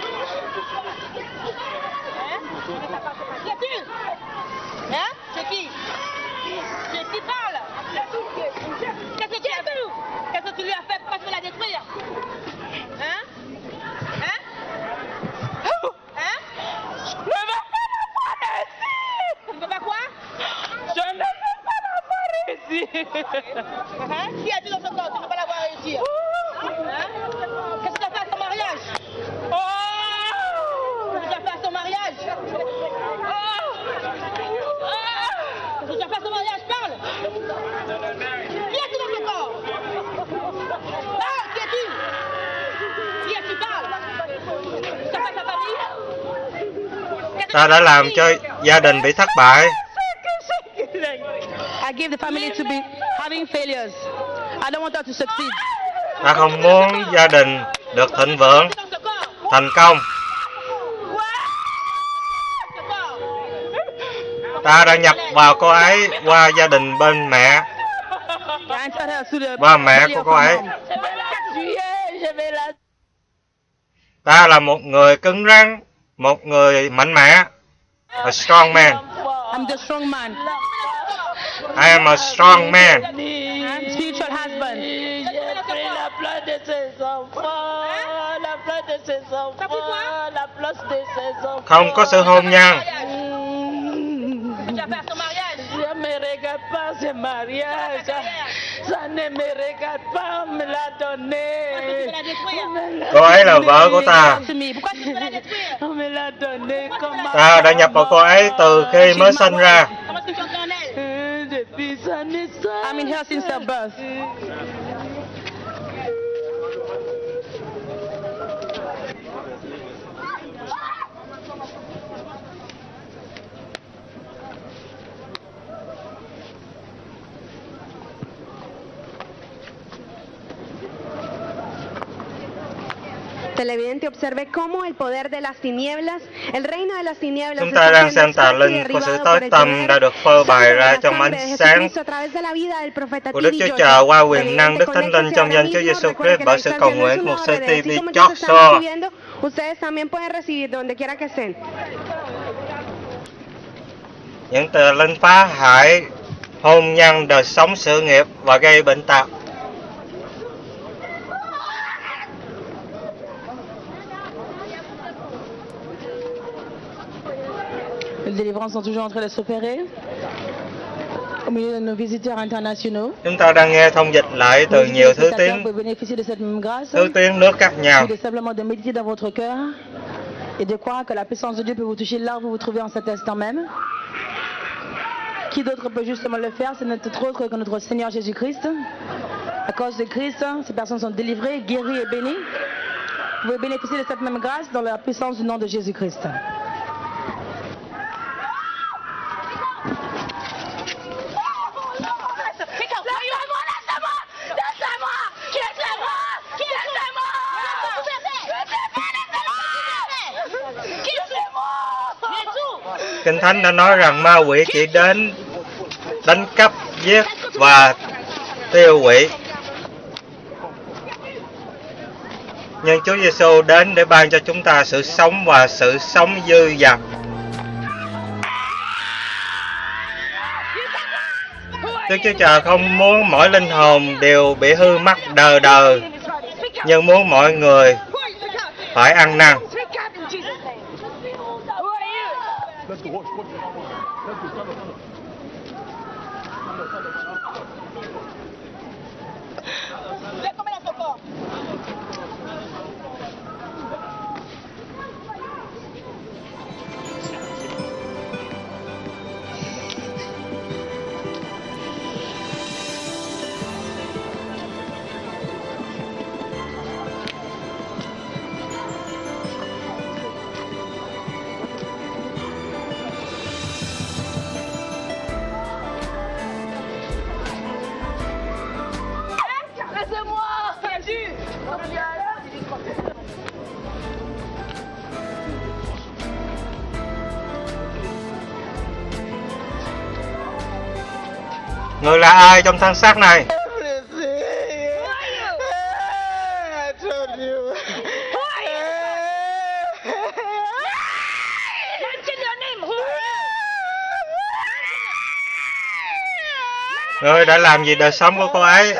Hein? C'est qui? C'est qui parle? Qu'est-ce que tu as fait? Qu'est-ce que tu lui as fait? Pourquoi tu veux la détruire? Hein? Hein? Hein? Ne veux pas la voir ici! Tu ne veux pas quoi? Je ne veux pas la voir ici! Hein? Qui a dit dans ce corps? Tu ne veux pas la voir ici? Hein? Qu'est-ce que tu as fait à son mariage? Qu'est-ce que tu as fait à son mariage? Qu'est-ce que tu as fait à son mariage? Parle! Qui est-tu dans ce corps? Parle! Qui es-tu? Qui est-tu? Parle! Tu as fait à sa famille? Ta đã làm cho gia đình bị thất bại. I gave the family to be having failures. I don't want her to succeed. Ta không muốn gia đình được thịnh vượng, thành công. Ta đã nhập vào cô ấy qua gia đình bên mẹ. Ba mẹ của cô ấy. Ta là một người cứng rắn, một người mạnh mẽ. A strong man. I'm the strong man. I am a strong man. Spiritual husband. Không có sự hôn nhân. Je me regarde pas ce mariage. Ça ne me regarde pas me la donner. Cô ấy là vợ của ta. Me la donner comment? Ta đã nhập vào cô ấy từ khi mới sinh ra. I'm in her since her birth. Televidente, observe cómo el poder de las tinieblas, el reino de las tinieblas. Chúng ta đang xem tà linh của sự tối tăm đã được phơi bày ra trong ánh sáng của Đức Chúa Trời qua quyền năng Đức Thánh Linh trong danh Chúa Giêsu Christ bởi sự cầu nguyện của một sư ti bị chót xô. Những tà linh phá hại hôn nhân, đời sống, sự nghiệp và gây bệnh tật. délivrance sont toujours en train de s'opérer au milieu de nos visiteurs internationaux. Chúng ta đang nghe thông dịch lại từ nhiều thứ tiếng nước khác nhau. Il est simplement de méditer dans votre cœur et de croire que la puissance de Dieu peut vous toucher là où vous vous trouvez en cet instant même. Qui d'autre peut justement le faire? C'est notre autre que notre Seigneur Jésus-Christ. À cause de Christ, ces personnes sont délivrées, guéries et bénies. Vous pouvez bénéficier de cette même grâce dans la puissance du nom de Jésus-Christ. Kinh Thánh đã nói rằng ma quỷ chỉ đến đánh cắp, giết và tiêu hủy. Nhưng Chúa Giêsu đến để ban cho chúng ta sự sống và sự sống dư dật. Đức Chúa Trời không muốn mỗi linh hồn đều bị hư mất đời đời, nhưng muốn mọi người phải ăn năn. Người là ai trong thân xác này? Người đã làm gì đời sống của cô ấy?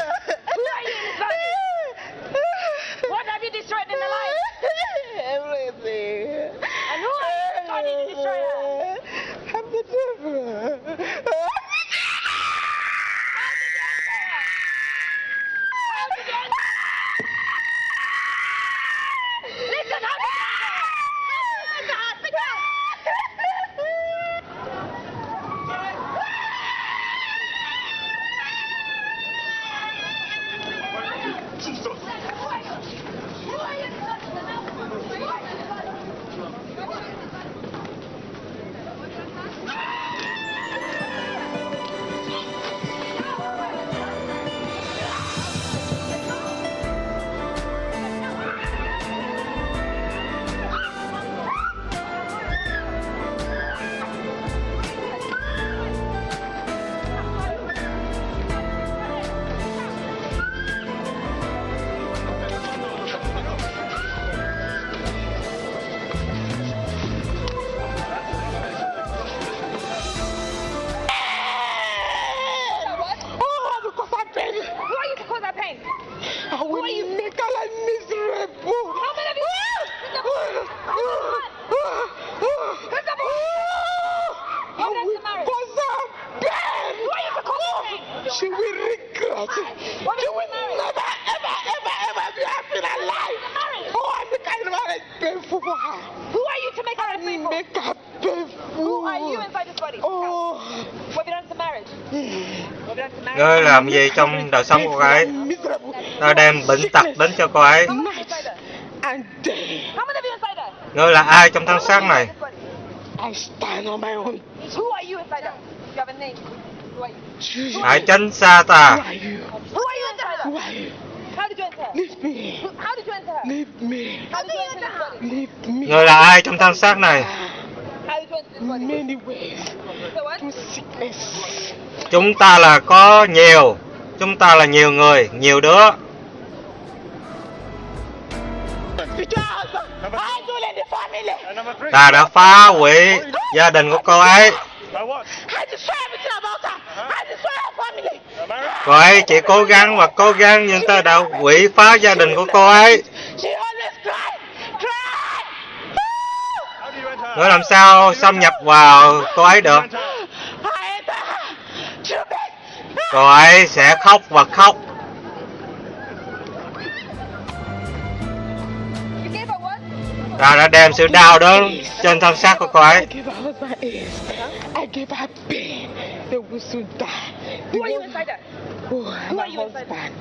Ngươi làm gì trong đời sống của cô ấy? Ta đem bệnh tật đến cho cô ấy. Ngươi là ai trong thân xác này? Hãy tránh xa ta. Ngươi là ai trong thân xác này? Chúng ta là có nhiều. Chúng ta là nhiều người, nhiều đứa. Ta đã phá hủy gia đình của cô ấy. Cô ấy chỉ cố gắng và cố gắng, nhưng ta đã hủy phá gia đình của cô ấy. Ngươi làm sao xâm nhập vào cô ấy được? Cô ấy sẽ khóc và khóc. Ta đã đem sự đau đớn trên thân xác của cô ấy. I gave her pain. They will soon die. Who are you inside there? Who are you inside there?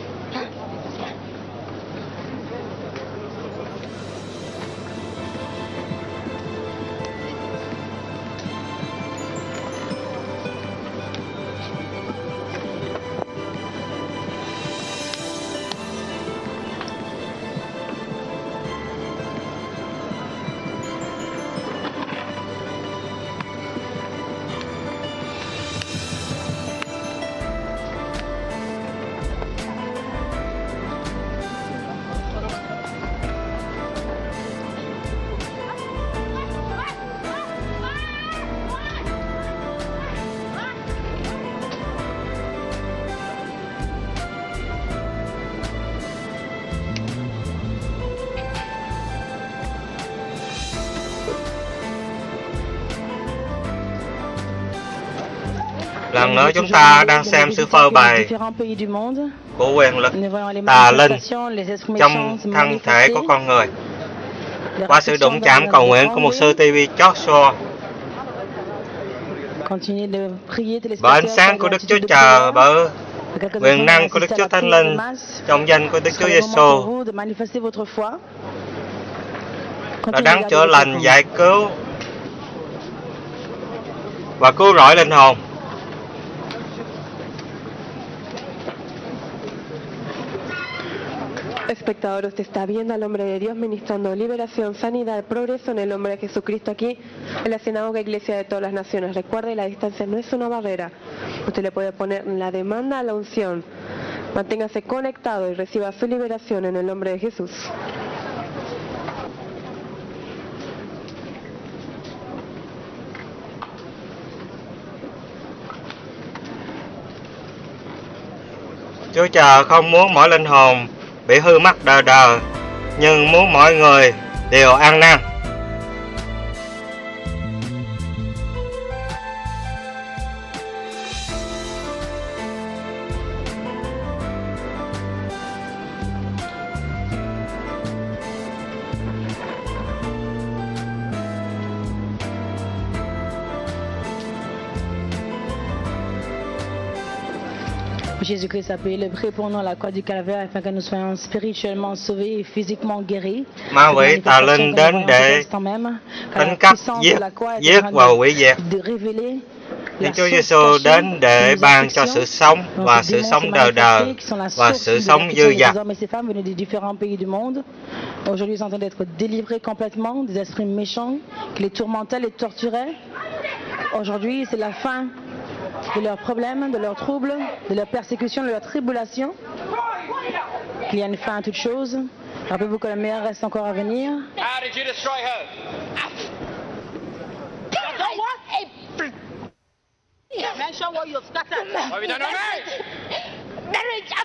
Lần nữa chúng ta đang xem sự phơi bày của quyền lực tà linh trong thân thể của con người qua sự đụng chạm cầu nguyện của mục sư TV Joshua. Bởi ánh sáng của Đức Chúa Trời, bởi quyền năng của Đức Chúa Thánh Linh, trong danh của Đức Chúa Giêsu là đáng chữa lành, giải cứu và cứu rỗi linh hồn. Espectador, usted está viendo al hombre de Dios ministrando liberación, sanidad, progreso en el nombre de Jesucristo aquí en la Sinagoga Iglesia de todas las Naciones. Recuerde, la distancia no es una barrera. Usted le puede poner la demanda a la unción. Manténgase conectado y reciba su liberación en el nombre de Jesús. Chúa Trời không muốn mỗi linh hồn bị hư mất đời đời, nhưng muốn mọi người đều an nan. Jésus-Christ a payé le prix pour nous à la croix du calvaire afin que nous soyons spirituellement sauvés et physiquement guéris. Ma quỷ tà linh đến để đánh cắp, giết và hủy diệt. Đức Chúa Giêsu đến để ban cho sự sống và sự sống đời đời và sự sống dư dật. Aujourd'hui, ils sont en train d'être délivrés complètement des esprits méchants qui les tourmentaient, les torturaient. Aujourd'hui, c'est la fin de leurs problèmes, de leurs troubles, de leurs persécutions, de leurs tribulations. Qu'il y a une fin à toute chose. Rappelez-vous que le meilleur reste encore à venir. How did you destroy her? Mention what you've started. What have you done on me?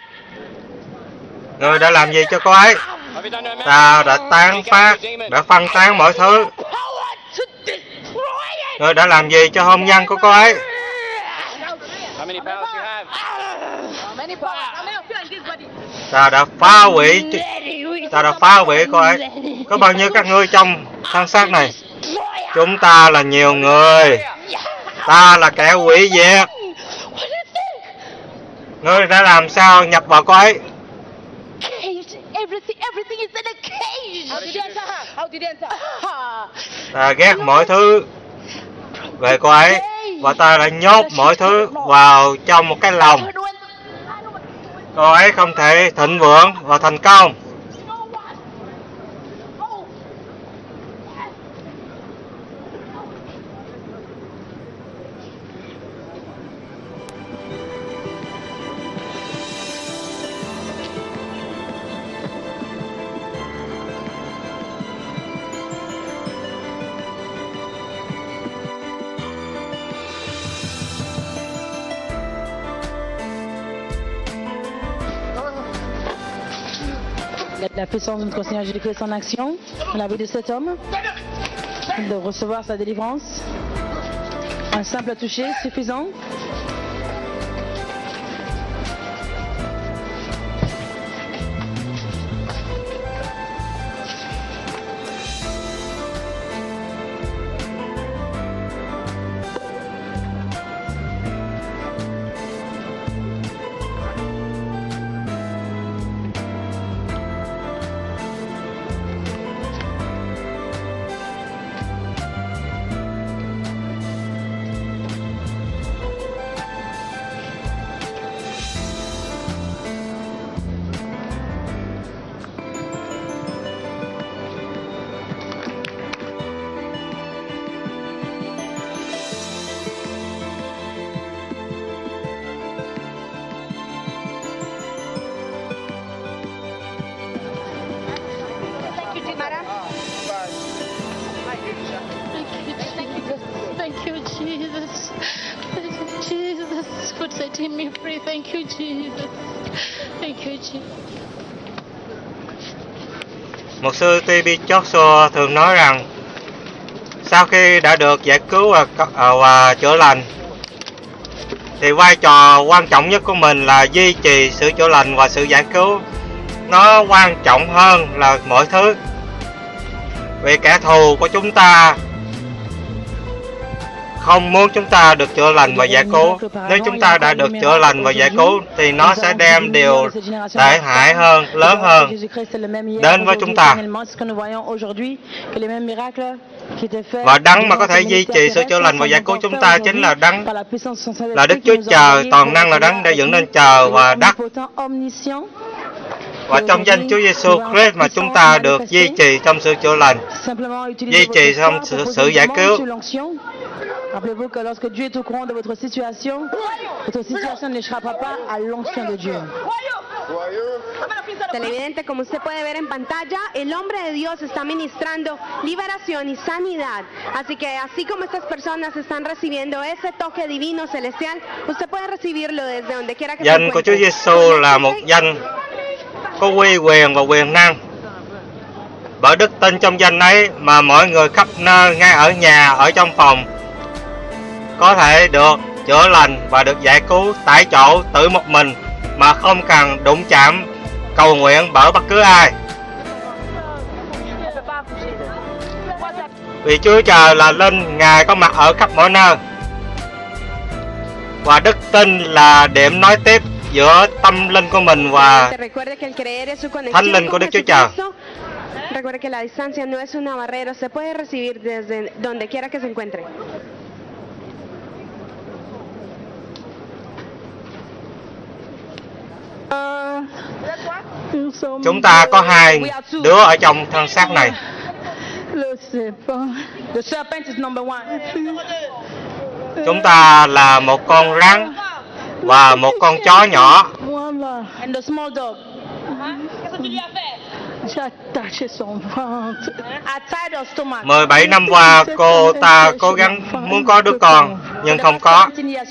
Ngươi đã làm gì cho cô ấy? Ta đã tán phát, đã phân tán mọi thứ. Ngươi đã làm gì cho hôn nhân của cô ấy? Ta đã phá hủy cô ấy. Có bao nhiêu các ngươi trong thân xác này? Chúng ta là nhiều người. Ta là kẻ hủy diệt. Ngươi đã làm sao nhập vào cô ấy? Ta ghét mọi thứ về cô ấy và ta đã nhốt mọi thứ vào trong một cái lồng. Cô ấy không thể thịnh vượng và thành công. La puissance de notre Seigneur Jésus-Christ en action, on a vu de cet homme. de recevoir sa délivrance. Un simple toucher suffisant. Thank you, Jesus. Thank you, Jesus, for setting me free. Thank you, Jesus. Thank you, Jesus. Mục sư TB Joshua thường nói rằng sau khi đã được giải cứu và chữa lành thì vai trò quan trọng nhất của mình là duy trì sự chữa lành và sự giải cứu. Nó quan trọng hơn là mọi thứ. Vì kẻ thù của chúng ta không muốn chúng ta được chữa lành và giải cứu. Nếu chúng ta đã được chữa lành và giải cứu thì nó sẽ đem điều tệ hại hơn, lớn hơn đến với chúng ta. Và đấng mà có thể duy trì sự chữa lành và giải cứu chúng ta chính là đấng, là Đức Chúa Trời toàn năng, là đấng đã dựng nên trời và đất. Và trong danh Chúa Giêsu Christ mà chúng ta được duy trì trong sự chữa lành, duy trì trong sự giải cứu. Rappelez-vous que lorsque Dieu est au courant de votre situation n'échappera pas à l'onction de Dieu. Televidente, como usted puede ver en pantalla, el hombre de Dios está ministrando liberación y sanidad. Así que así como estas personas están recibiendo ese toque divino celestial, usted puede recibirlo desde donde quiera que se encuentre. Danh của Chúa Giêsu là một danh có uy quyền và quyền năng. Bởi đức tin trong danh ấy mà mọi người khắp nơi, ngay ở nhà, ở trong phòng, có thể được chữa lành và được giải cứu tại chỗ tự một mình mà không cần đụng chạm cầu nguyện bởi bất cứ ai. Vì Chúa Trời là Linh, Ngài có mặt ở khắp mọi nơi. Và đức tin là điểm nối tiếp giữa tâm linh của mình và Thánh Linh của Đức Chúa Trời. Recuerde que la distancia no es una barrera, se puede recibir desde donde quiera que se encuentre. Chúng ta có hai đứa ở trong thân xác này. Chúng ta là một con rắn và một con chó nhỏ. 17 năm qua cô ta cố gắng muốn có đứa con nhưng không có.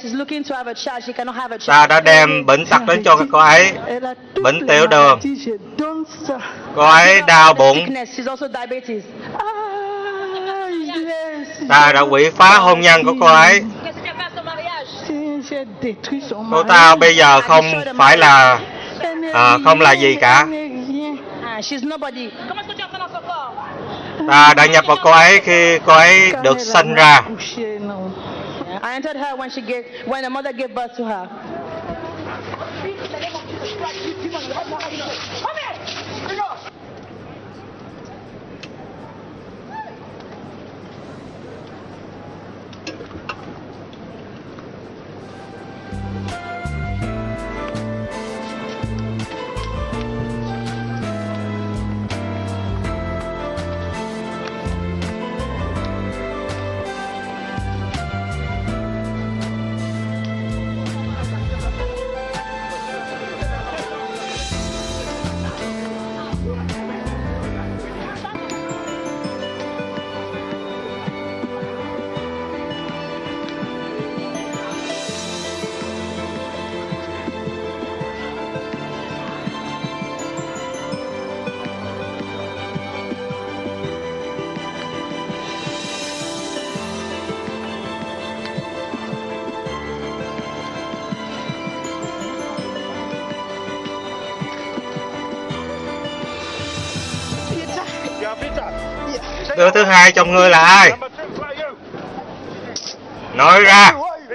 Ta đã đem bệnh tật đến cho cô ấy, bệnh tiểu đường. Cô ấy đau bụng. Ta đã quỷ phá hôn nhân của cô ấy. Cô ta bây giờ không phải là không là gì cả. Ta đã nhập vào cô ấy khi cô ấy được sinh ra. Đứa thứ hai trong ngươi là ai? Nói ra.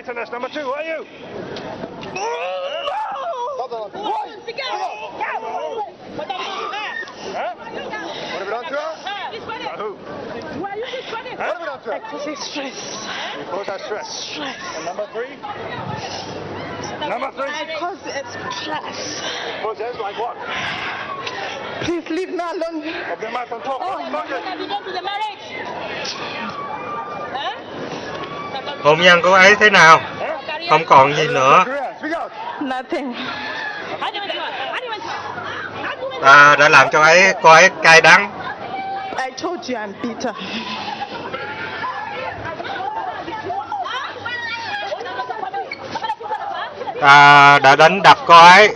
Please leave me alone. Hôn nhân của ấy thế nào? Không còn gì nữa. Nothing. Ta đã làm cho cô ấy cay đắng. I told you I'm bitter. Ta đã đánh đập cô ấy.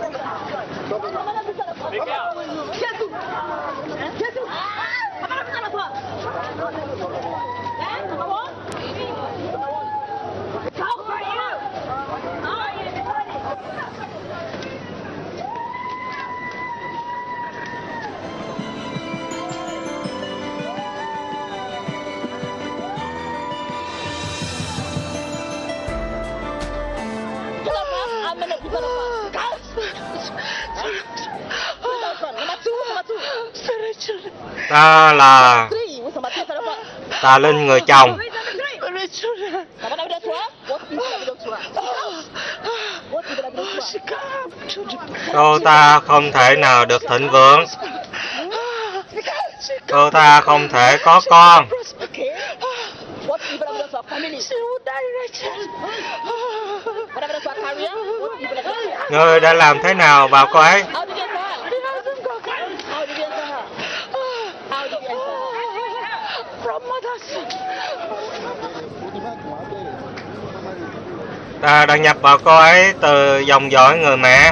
Ta là Tà Linh người chồng. Cô ta không thể nào được thịnh vượng. Cô ta không thể có con. Ngươi đã làm thế nào vào cô ấy? Ta đã nhập vào cô ấy từ dòng dõi người mẹ.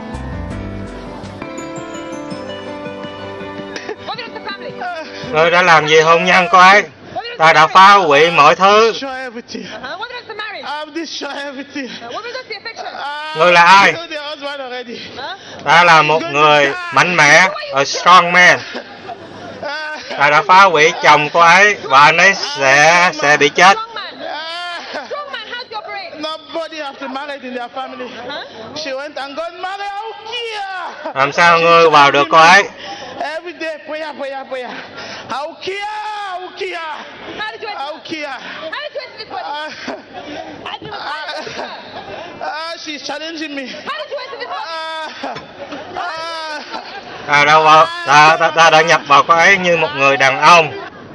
Ngươi đã làm gì hôn nhân cô ấy? Ta đã phá hủy mọi thứ. Ngươi là ai? Ta là một người mạnh mẽ, a strong man. Ta đã phá hủy chồng cô ấy và anh ấy sẽ bị chết. Làm sao ngươi vào được cô ấy? Ta đã nhập vào cô ấy như một người đàn ông.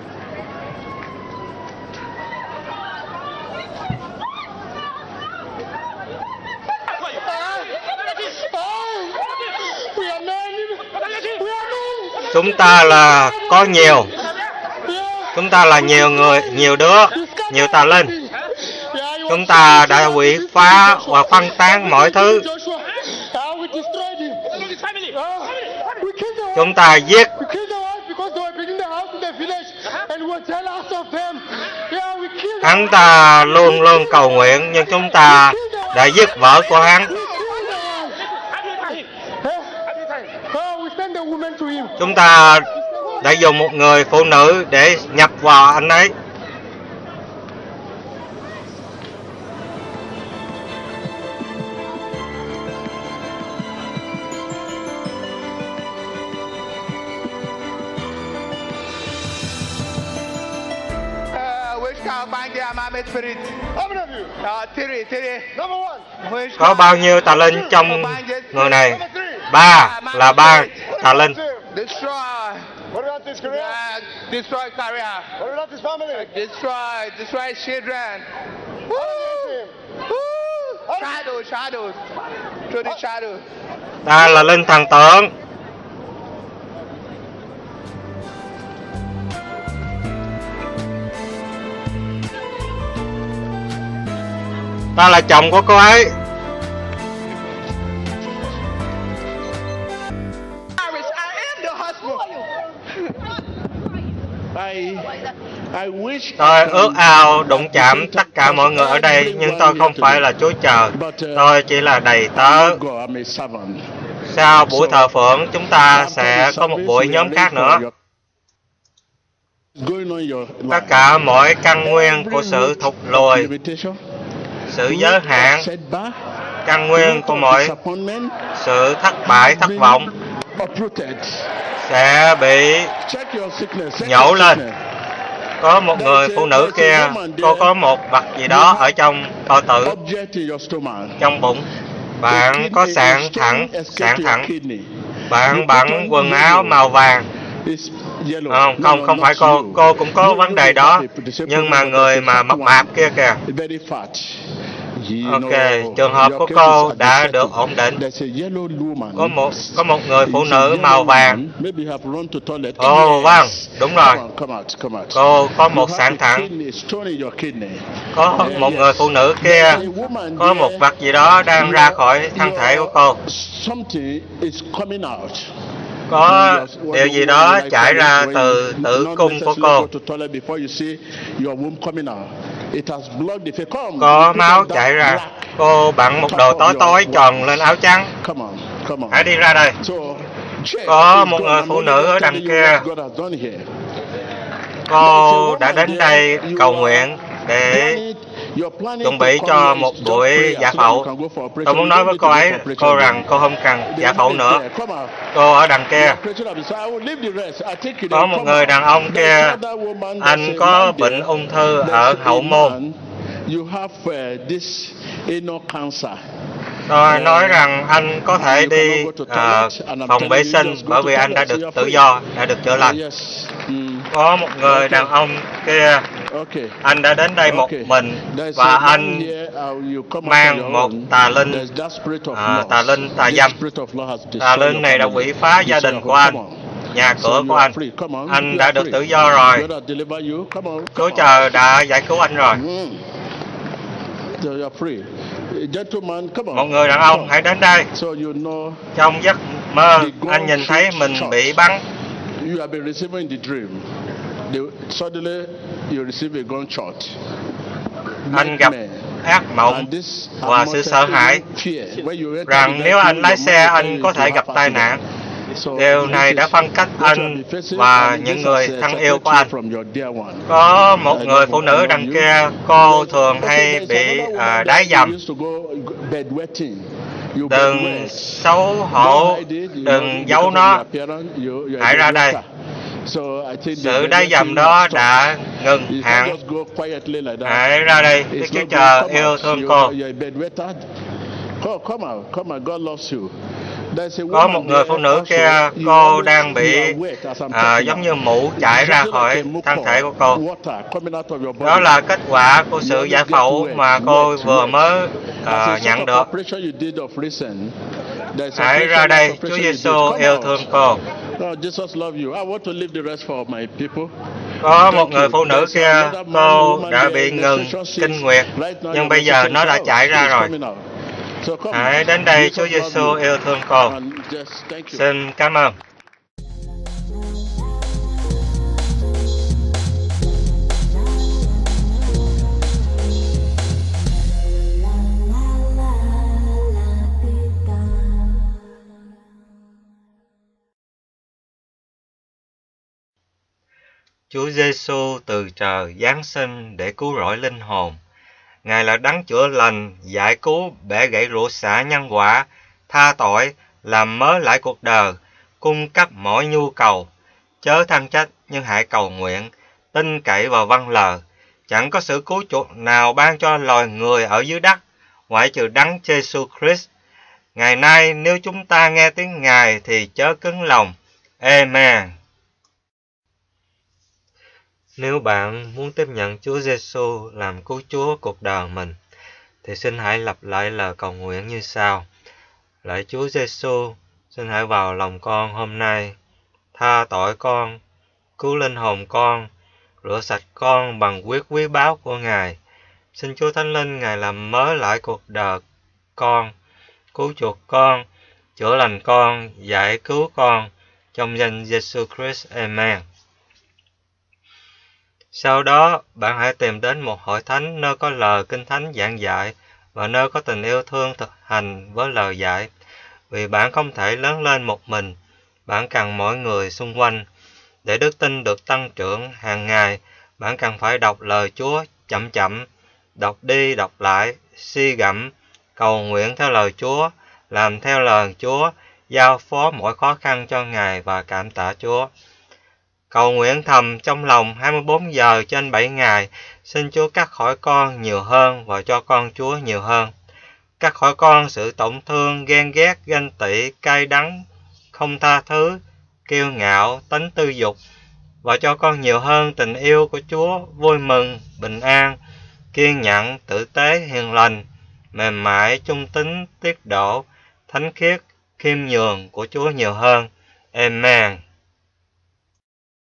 Chúng ta là có nhiều. Chúng ta là nhiều người, nhiều đứa, nhiều tà linh. Chúng ta đã quỷ phá và phân tán mọi thứ. Chúng ta giết. Hắn ta luôn luôn cầu nguyện, nhưng chúng ta đã giết vợ của hắn. Chúng ta đã dùng một người phụ nữ để nhập vào anh ấy. Có bao nhiêu tà linh trong người này? 3 là 3 tà linh. Destroy career. What about his family? Destroy children. Shadows. To the shadow. Ta là linh thần tượng. Ta là chồng của cô ấy. Tôi ước ao đụng chạm tất cả mọi người ở đây, nhưng tôi không phải là Chúa Trời. Tôi chỉ là đầy tớ. Sau buổi thờ phượng, chúng ta sẽ có một buổi nhóm khác nữa. Tất cả mọi căn nguyên của sự thụt lùi, sự giới hạn, căn nguyên của mọi sự thất bại, thất vọng sẽ bị nhổ lên. Có một người phụ nữ kia, cô có một vật gì đó ở trong bao tử, trong bụng. Bạn có sạn thẳng. Bạn bận quần áo màu vàng. Không phải cô cũng có vấn đề đó. Nhưng mà người mà mập mạp kia kìa. Ok, trường hợp của cô đã được ổn định. Có một người phụ nữ màu vàng. Ồ, vâng, đúng rồi. Cô có một sạn thẳng. Có một người phụ nữ kia, có một vật gì đó đang ra khỏi thân thể của cô. Có điều gì đó chảy ra từ tử cung của cô. Có máu chảy ra. Cô bận một đồ tối tối tròn lên áo trắng. Hãy đi ra đây. Có một người phụ nữ ở đằng kia. Cô đã đến đây cầu nguyện để chuẩn bị cho một buổi dạ phẫu. Tôi muốn nói với cô rằng cô không cần dạ phẫu nữa. Cô ở đằng kia. Có một người đàn ông kia, anh có bệnh ung thư ở hậu môn. Tôi nói rằng anh có thể đi phòng vệ sinh bởi vì anh đã được tự do, đã được chữa lành. Có một người đàn ông kia, anh đã đến đây một mình và anh mang một tà linh, tà dâm. Tà linh này đã quỷ phá gia đình của anh, nhà cửa của anh. Anh đã được tự do rồi. Chúa Trời đã giải cứu anh rồi. Một người đàn ông, hãy đến đây. Trong giấc mơ, anh nhìn thấy mình bị bắn. Anh gặp ác mộng và sự sợ hãi rằng nếu anh lái xe anh có thể gặp tai nạn. Điều này đã phân cách anh và những người thân yêu của anh. Có một người phụ nữ đằng kia, cô thường hay bị đái dầm. Đừng xấu hổ, đừng giấu nó. Hãy ra đây. Sự đái dầm đó đã ngừng hẳn. Hãy ra đây, Đức Chúa Trời yêu thương cô. Có một người phụ nữ kia, cô đang bị giống như mũ chảy ra khỏi thân thể của cô. Đó là kết quả của sự giải phẫu mà cô vừa mới nhận được. Hãy ra đây, Chúa Giêsu yêu thương cô. Có một người phụ nữ kia, cô đã bị ngừng kinh nguyệt, nhưng bây giờ nó đã chảy ra rồi. Hãy đến đây, Chúa Giêsu yêu thương cô. Xin cảm ơn. Chúa Giêsu từ trời giáng sinh để cứu rỗi linh hồn. Ngài là đấng chữa lành, giải cứu bẻ gãy rủa xả nhân quả, tha tội, làm mới lại cuộc đời, cung cấp mọi nhu cầu. Chớ than trách, nhưng hãy cầu nguyện, tin cậy và vâng lời. Chẳng có sự cứu chuộc nào ban cho loài người ở dưới đất, ngoại trừ đấng Giêsu Christ. Ngày nay, nếu chúng ta nghe tiếng Ngài thì chớ cứng lòng. Amen. Nếu bạn muốn tiếp nhận Chúa Giêsu làm cứu Chúa cuộc đời mình, thì xin hãy lặp lại lời cầu nguyện như sau. Lạy Chúa Giêsu, xin hãy vào lòng con hôm nay, tha tội con, cứu linh hồn con, rửa sạch con bằng huyết quý báu của Ngài. Xin Chúa Thánh Linh Ngài làm mới lại cuộc đời con, cứu chuộc con, chữa lành con, giải cứu con, trong danh Giêsu Christ. Amen. Sau đó, bạn hãy tìm đến một hội thánh nơi có lời Kinh Thánh giảng dạy và nơi có tình yêu thương thực hành với lời dạy. Vì bạn không thể lớn lên một mình, bạn cần mọi người xung quanh Để đức tin được tăng trưởng hàng ngày, bạn cần phải đọc lời Chúa chậm chậm, đọc đi đọc lại, suy gẫm, cầu nguyện theo lời Chúa, làm theo lời Chúa, giao phó mỗi khó khăn cho Ngài và cảm tạ Chúa. Cầu nguyện thầm trong lòng 24 giờ trên 7 ngày, xin Chúa cắt khỏi con nhiều hơn và cho con Chúa nhiều hơn. Cắt khỏi con sự tổn thương, ghen ghét, ganh tị, cay đắng, không tha thứ, kiêu ngạo, tánh tư dục, và cho con nhiều hơn tình yêu của Chúa, vui mừng, bình an, kiên nhẫn, tử tế, hiền lành, mềm mại, trung tín, tiết độ, thánh khiết, khiêm nhường của Chúa nhiều hơn. Amen.